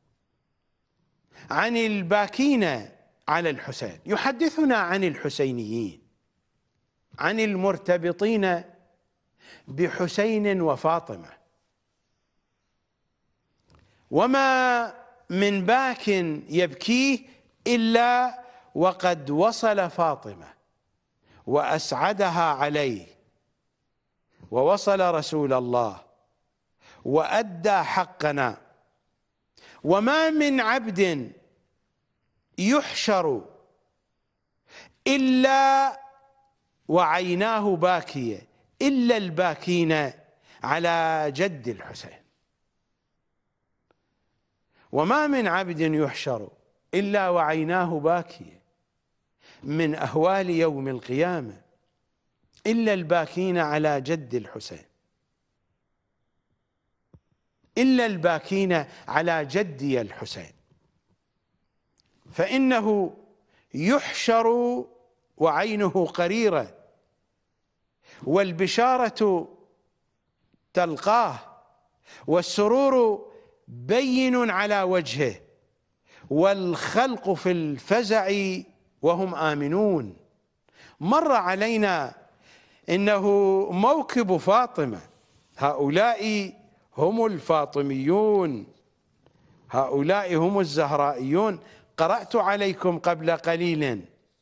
عن الباكين على الحسين، يحدثنا عن الحسينيين، عن المرتبطين بحسين وفاطمة. وما من باك يبكيه إلا وقد وصل فاطمة وأسعدها عليه، ووصل رسول الله وأدى حقنا. وما من عبد يحشر إلا وعيناه باكية إلا الباكين على جد الحسين. وما من عبد يحشر إلا وعيناه باكية من أهوال يوم القيامة إلا الباكين على جد الحسين، إلا الباكين على جدي الحسين، فإنه يحشر وعينه قريرة، والبشارة تلقاه، والسرور بين على وجهه، والخلق في الفزع وهم آمنون. مر علينا إنه موكب فاطمة، هؤلاء هم الفاطميون، هؤلاء هم الزهرائيون. قرأت عليكم قبل قليل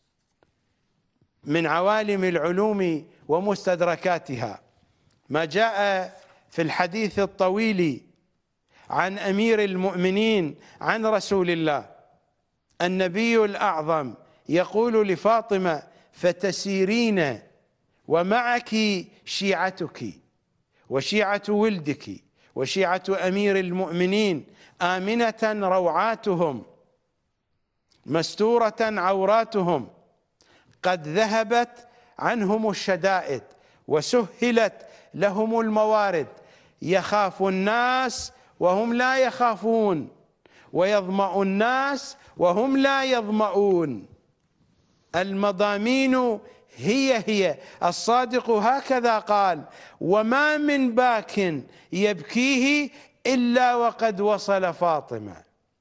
من عوالم العلوم ومستدركاتها ما جاء في الحديث الطويل عن أمير المؤمنين عن رسول الله، النبي الأعظم يقول لفاطمة: فتسيرين ومعك شيعتك وشيعة ولدك وشيعة أمير المؤمنين آمنة روعاتهم مستورة عوراتهم، قد ذهبت عنهم الشدائد وسهلت لهم الموارد، يخاف الناس وهم لا يخافون، ويظمأ الناس وهم لا يظمؤون. المضامين هي هي. الصادق هكذا قال: وما من باك يبكيه إلا وقد وصل فاطمة.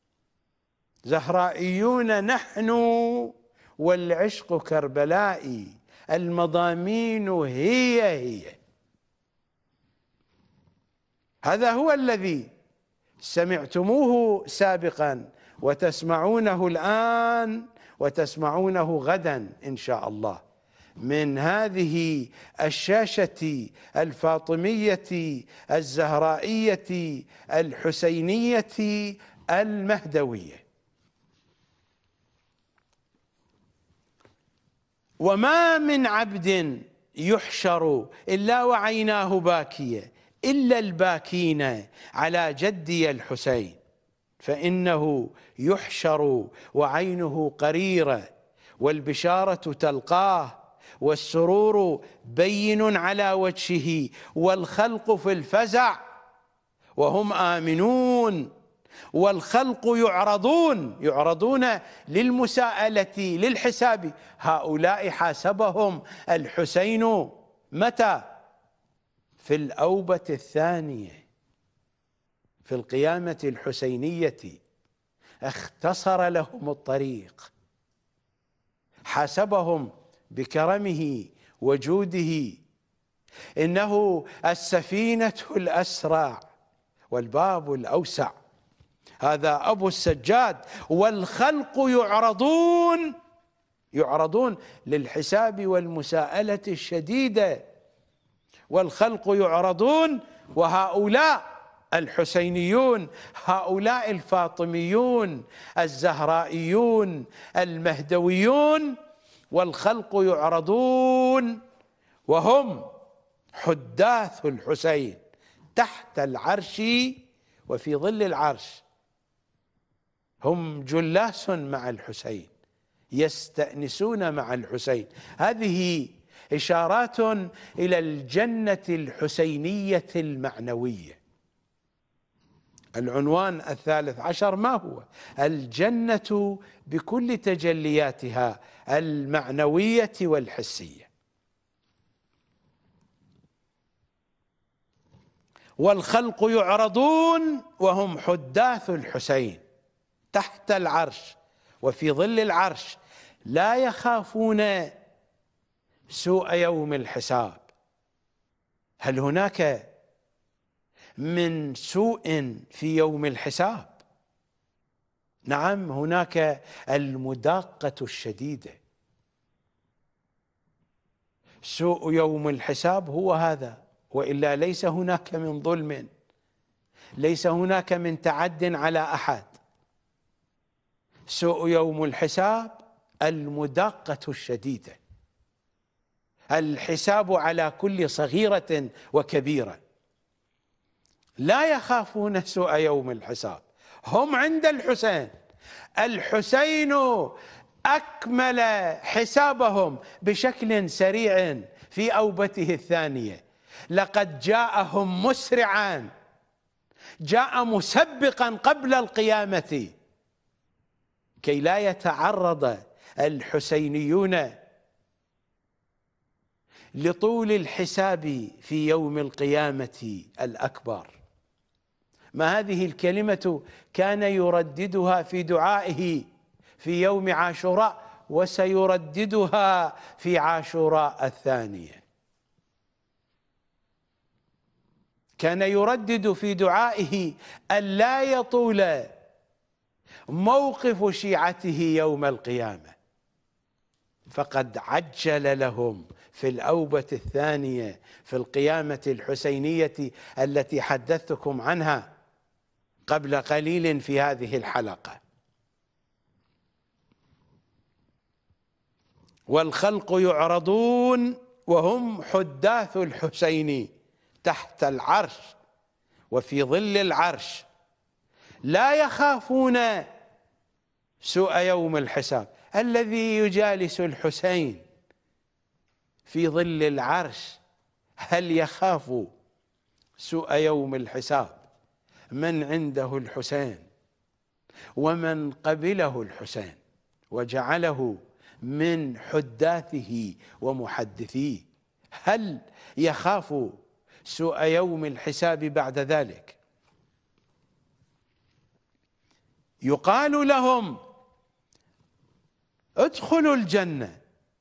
زهرائيون نحن والعشق كربلائي، المضامين هي هي. هذا هو الذي سمعتموه سابقا وتسمعونه الآن وتسمعونه غدا إن شاء الله من هذه الشاشة الفاطمية الزهرائية الحسينية المهدوية. وما من عبد يحشر إلا وعيناه باكية إلا الباكين على جدي الحسين، فإنه يحشر وعينه قريرة، والبشارة تلقاه، والسرور بين على وجهه، والخلق في الفزع وهم آمنون، والخلق يعرضون يعرضون للمساءلة للحساب. هؤلاء حاسبهم الحسين متى؟ في الأوبة الثانية في القيامة الحسينية، اختصر لهم الطريق، حاسبهم بكرمه وجوده. إنه السفينة الأسرع والباب الأوسع، هذا أبو السجاد. والخلق يعرضون يعرضون للحساب والمساءلة الشديدة، والخلق يعرضون، وهؤلاء الحسينيون، هؤلاء الفاطميون الزهرائيون المهدويون، والخلق يعرضون وهم حداث الحسين تحت العرش وفي ظل العرش، هم جلاس مع الحسين، يستأنسون مع الحسين. هذه إشارات إلى الجنة الحسينية المعنوية. العنوان الثالث عشر ما هو؟ الجنة بكل تجلياتها المعنوية والحسية. والخلق يعرضون وهم حداث الحسين تحت العرش وفي ظل العرش، لا يخافون سوء يوم الحساب. هل هناك من سوء في يوم الحساب؟ نعم، هناك المداقة الشديدة. سوء يوم الحساب هو هذا، وإلا ليس هناك من ظلم، ليس هناك من تعد على أحد. سوء يوم الحساب المداقة الشديدة، الحساب على كل صغيرة وكبيرة. لا يخافون سوء يوم الحساب، هم عند الحسين. الحسين أكمل حسابهم بشكل سريع في أوبته الثانية. لقد جاءهم مسرعا، جاء مسبقا قبل القيامة كي لا يتعرض الحسينيون لطول الحساب في يوم القيامة الأكبر. ما هذه الكلمة كان يرددها في دعائه في يوم عاشوراء، وسيرددها في عاشوراء الثانية. كان يردد في دعائه ألا يطول موقف شيعته يوم القيامة، فقد عجل لهم في الأوبة الثانية في القيامة الحسينية التي حدثتكم عنها قبل قليل في هذه الحلقة. والخلق يعرضون وهم حداث الحسين تحت العرش وفي ظل العرش، لا يخافون سوء يوم الحساب. الذي يجالس الحسين في ظل العرش هل يخاف سوء يوم الحساب؟ من عنده الحسين ومن قبله الحسين وجعله من حداثه ومحدثيه، هل يخاف سوء يوم الحساب بعد ذلك؟ يقال لهم ادخلوا الجنة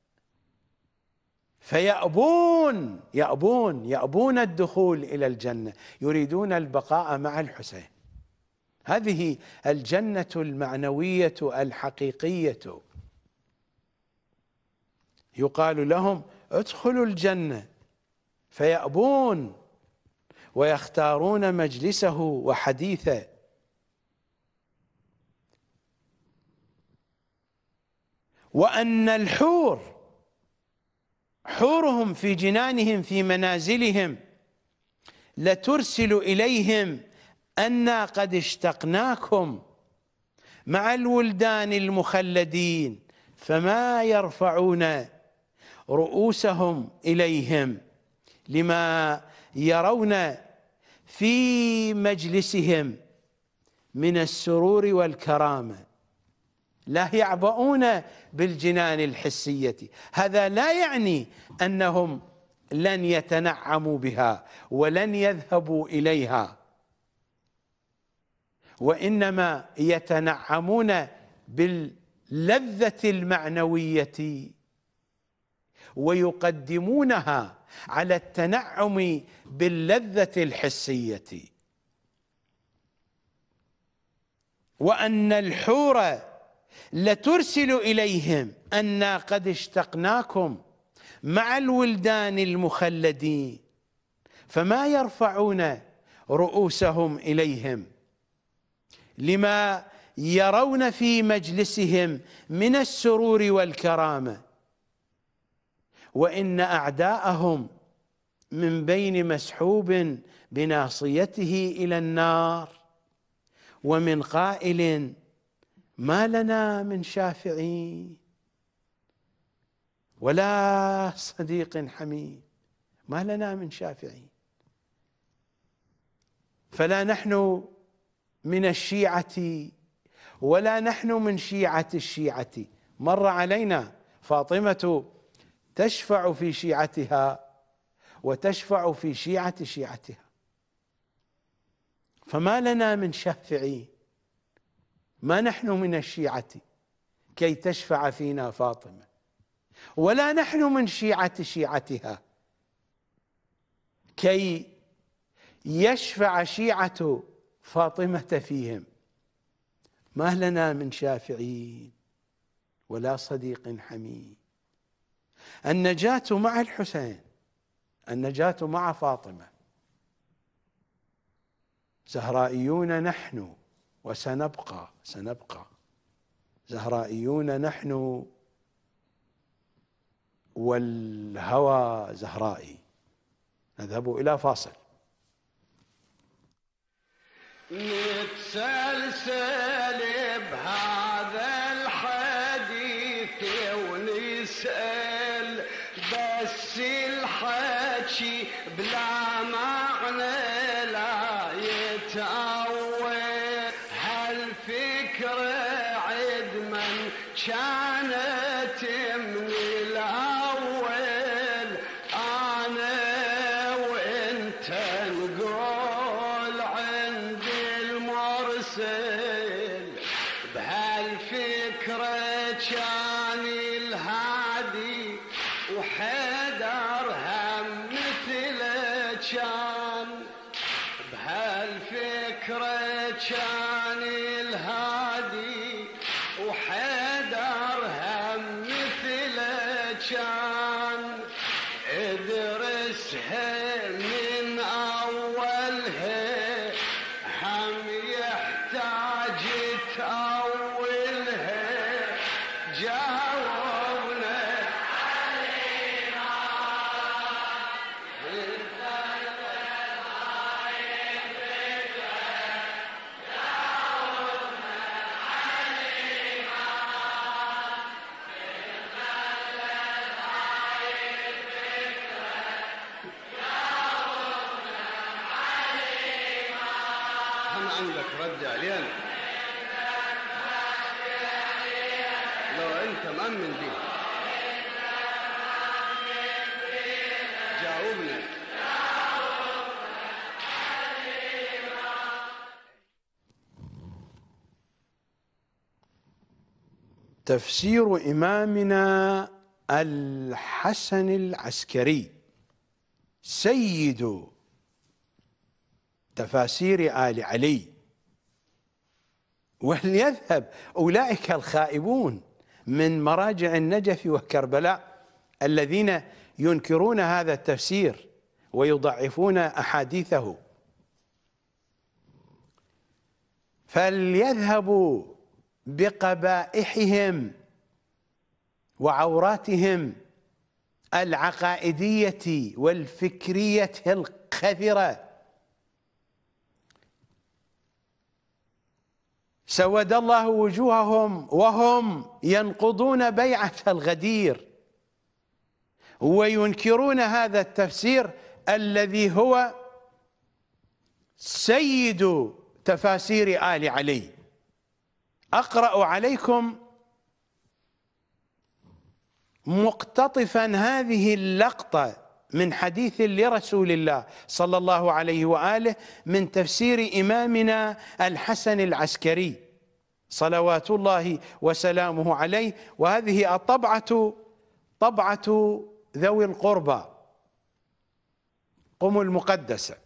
فيأبون يأبون يأبون الدخول إلى الجنة، يريدون البقاء مع الحسين. هذه الجنة المعنوية الحقيقية. يقال لهم ادخلوا الجنة فيأبون ويختارون مجلسه وحديثه. وأن الحور حورهم في جنانهم في منازلهم لترسل إليهم أنا قد اشتقناكم مع الولدان المخلدين فما يرفعون رؤوسهم إليهم لما يرون في مجلسهم من السرور والكرامة. لا يعبؤون بالجنان الحسية. هذا لا يعني أنهم لن يتنعموا بها ولن يذهبوا إليها، وإنما يتنعمون باللذة المعنوية ويقدمونها على التنعم باللذة الحسية. وأن الحور لترسل إليهم أنا قد اشتقناكم مع الولدان المخلدين فما يرفعون رؤوسهم إليهم لما يرون في مجلسهم من السرور والكرامة. وإن أعدائهم من بين مسحوب بناصيته إلى النار ومن قائل ما لنا من شافعين. ولا صديق حميم، ما لنا من شافعين. فلا نحن من الشيعة ولا نحن من شيعة الشيعة. مر علينا فاطمة تشفع في شيعتها وتشفع في شيعة شيعتها، فما لنا من شافعين، ما نحن من الشيعة كي تشفع فينا فاطمة، ولا نحن من شيعة شيعتها كي يشفع شيعة فاطمة فيهم. ما لنا من شافعين ولا صديق حميم. النجاة مع الحسين، النجاة مع فاطمة. زهرائيون نحن وسنبقى، سنبقى زهرائيون نحن، والهوى زهرائي. نذهب إلى فاصل. نتسلسل بهذا الحديث ونسأل، بس الحكي بلا معنى لا يتأول. هالفكرة عد من كانت من الأول، أنا وإنت نقول عند المرسل. بهالفكرة كان الهادي وحيدر هم مثله كان. بهالفكرة كان الهادي وحيدر هم مثله كان. ادرسها من أولها هم يحتاج تأولها. جاوبنا علينا هم عندك رد علينا لو انت مأمن بيه. جاوبنا. تفسير إمامنا الحسن العسكري سيد تفاسير آل علي. وليذهب أولئك الخائبون من مراجع النجف وكربلاء الذين ينكرون هذا التفسير ويضعفون أحاديثه، فليذهبوا بقبائحهم وعوراتهم العقائدية والفكرية القذرة. سود الله وجوههم وهم ينقضون بيعة الغدير وينكرون هذا التفسير الذي هو سيد تفاسير آل علي. أقرأ عليكم مقتطفا هذه اللقطة من حديث لرسول الله صلى الله عليه وآله من تفسير إمامنا الحسن العسكري صلوات الله وسلامه عليه. وهذه الطبعة طبعة ذوي القربى قم المقدسة،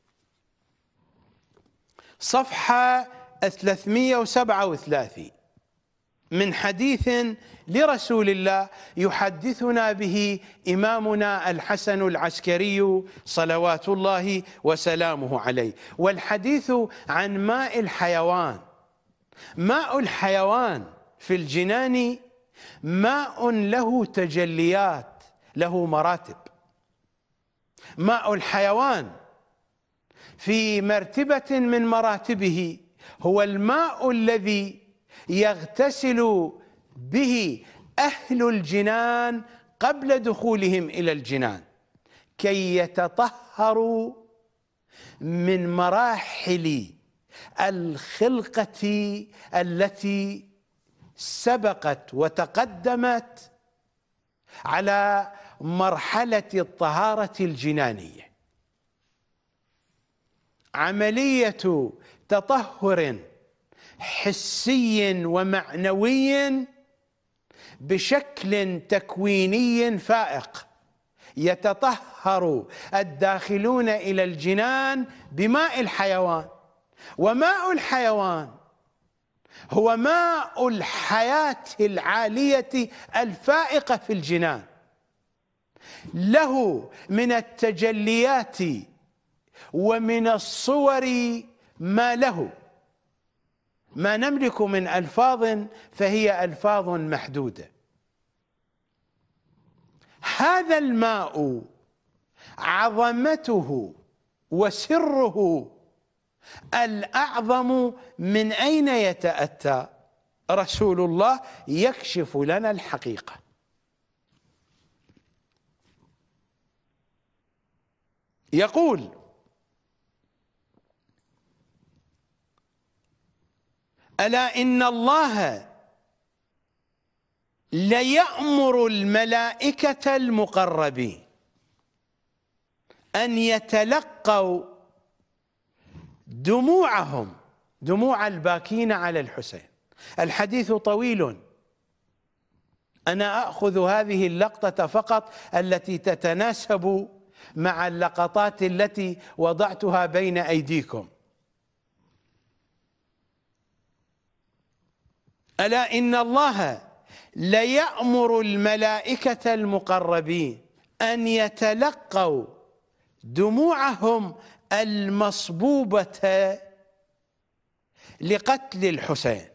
صفحة ثلاثمئة وسبعة وثلاثين، من حديث لرسول الله يحدثنا به إمامنا الحسن العسكري صلوات الله وسلامه عليه. والحديث عن ماء الحيوان. ماء الحيوان في الجنان ماء له تجليات، له مراتب. ماء الحيوان في مرتبة من مراتبه هو الماء الذي يغتسل به أهل الجنان قبل دخولهم إلى الجنان كي يتطهروا من مراحل الخلقة التي سبقت وتقدمت على مرحلة الطهارة الجنانية. عملية تطهر حسي ومعنوي بشكل تكويني فائق، يتطهر الداخلون إلى الجنان بماء الحيوان، وماء الحيوان هو ماء الحياة العالية الفائقة في الجنان، له من التجليات ومن الصور ما له، ما نملك من ألفاظ فهي ألفاظ محدودة. هذا الماء عظمته وسره الأعظم من أين يتأتى؟ رسول الله يكشف لنا الحقيقة. يقول: ألا إن الله ليأمر الملائكة المقربين أن يتلقوا دموعهم، دموع الباكين على الحسين. الحديث طويل، أنا أخذ هذه اللقطة فقط التي تتناسب مع اللقطات التي وضعتها بين أيديكم. ألا إن الله ليأمر الملائكة المقربين أن يتلقوا دموعهم المصبوبة لقتل الحسين.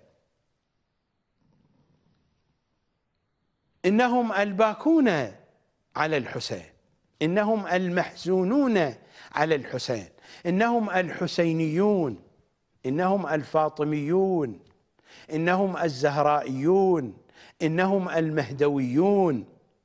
إنهم الباكون على الحسين، إنهم المحزونون على الحسين، إنهم الحسينيون، إنهم الفاطميون، إنهم الزهرائيون، إنهم المهدويون.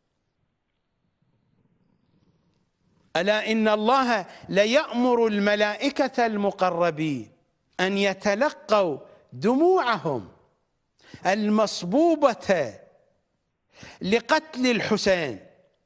ألا إن الله ليأمر الملائكة المقربين أن يتلقوا دموعهم المصبوبة لقتل الحسين.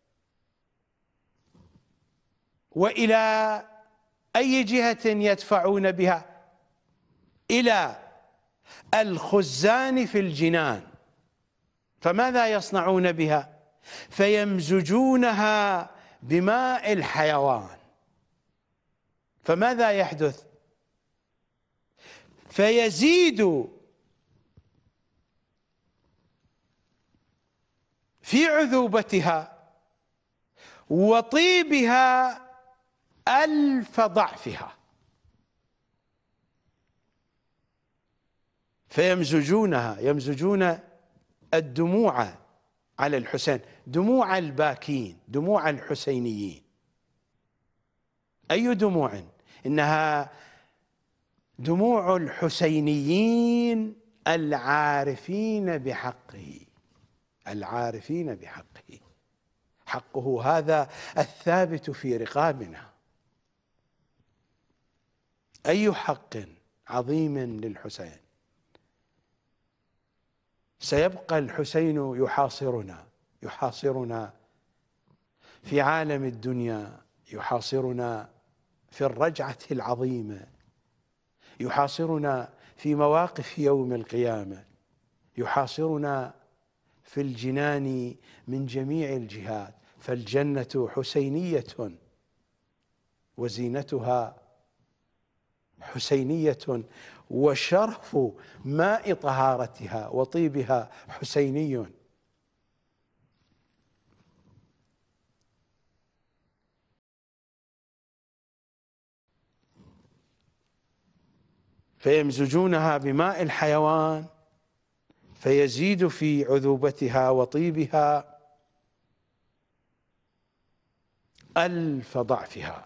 وإلى أي جهة يدفعون بها؟ إلى الخزان في الجنان. فماذا يصنعون بها؟ فيمزجونها بماء الحيوان. فماذا يحدث؟ فيزيد في عذوبتها وطيبها ألف ضعفها. فيمزجونها، يمزجون الدموع على الحسين، دموع الباكين، دموع الحسينيين. أي دموع؟ إنها دموع الحسينيين العارفين بحقه، العارفين بحقه. حقه هذا الثابت في رقابنا. أي حق عظيم للحسين. سيبقى الحسين يحاصرنا، يحاصرنا في عالم الدنيا، يحاصرنا في الرجعة العظيمة، يحاصرنا في مواقف يوم القيامة، يحاصرنا في الجنان من جميع الجهات. فالجنة حسينية وزينتها حسينية، وشرف ماء طهارتها وطيبها حسيني. فيمزجونها بماء الحيوان فيزيد في عذوبتها وطيبها ألف ضعفها.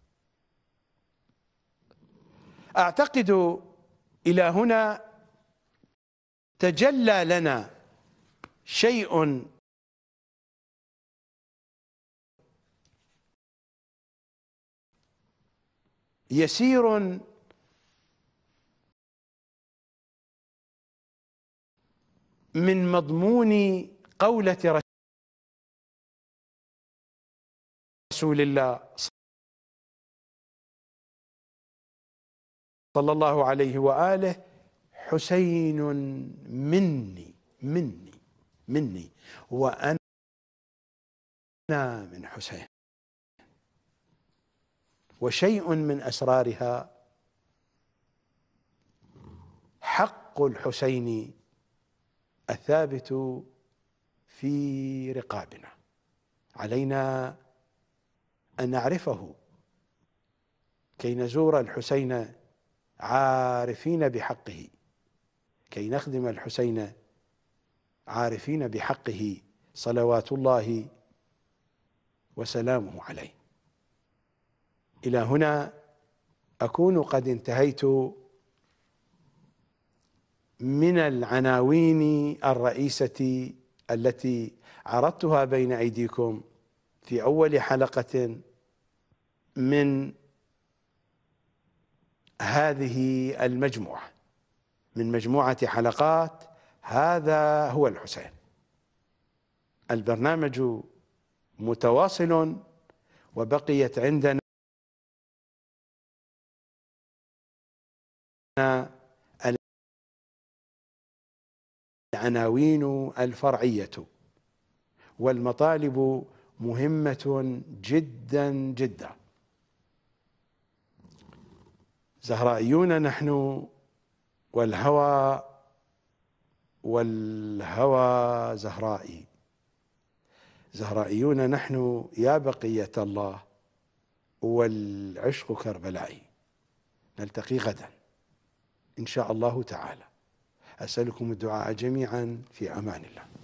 أعتقد إلى هنا تجلى لنا شيء يسير من مضمون قولة رسول الله صلى الله عليه وآله: حسين مني مني مني وأنا من حسين. وشيء من أسرارها حق الحسين الثابت في رقابنا، علينا أن نعرفه كي نزور الحسين عارفين بحقه، كي نخدم الحسين عارفين بحقه صلوات الله وسلامه عليه. إلى هنا أكون قد انتهيت من العناوين الرئيسة التي عرضتها بين أيديكم في أول حلقة من هذه المجموعة، من مجموعة حلقات هذا هو الحسين. البرنامج متواصل، وبقيت عندنا العناوين الفرعية، والمطالب مهمة جدا جدا. زهرائيون نحن، والهوى والهوى زهرائي. زهرائيون نحن يا بقية الله، والعشق كربلائي. نلتقي غدا إن شاء الله تعالى. أسألكم الدعاء جميعا، في أمان الله.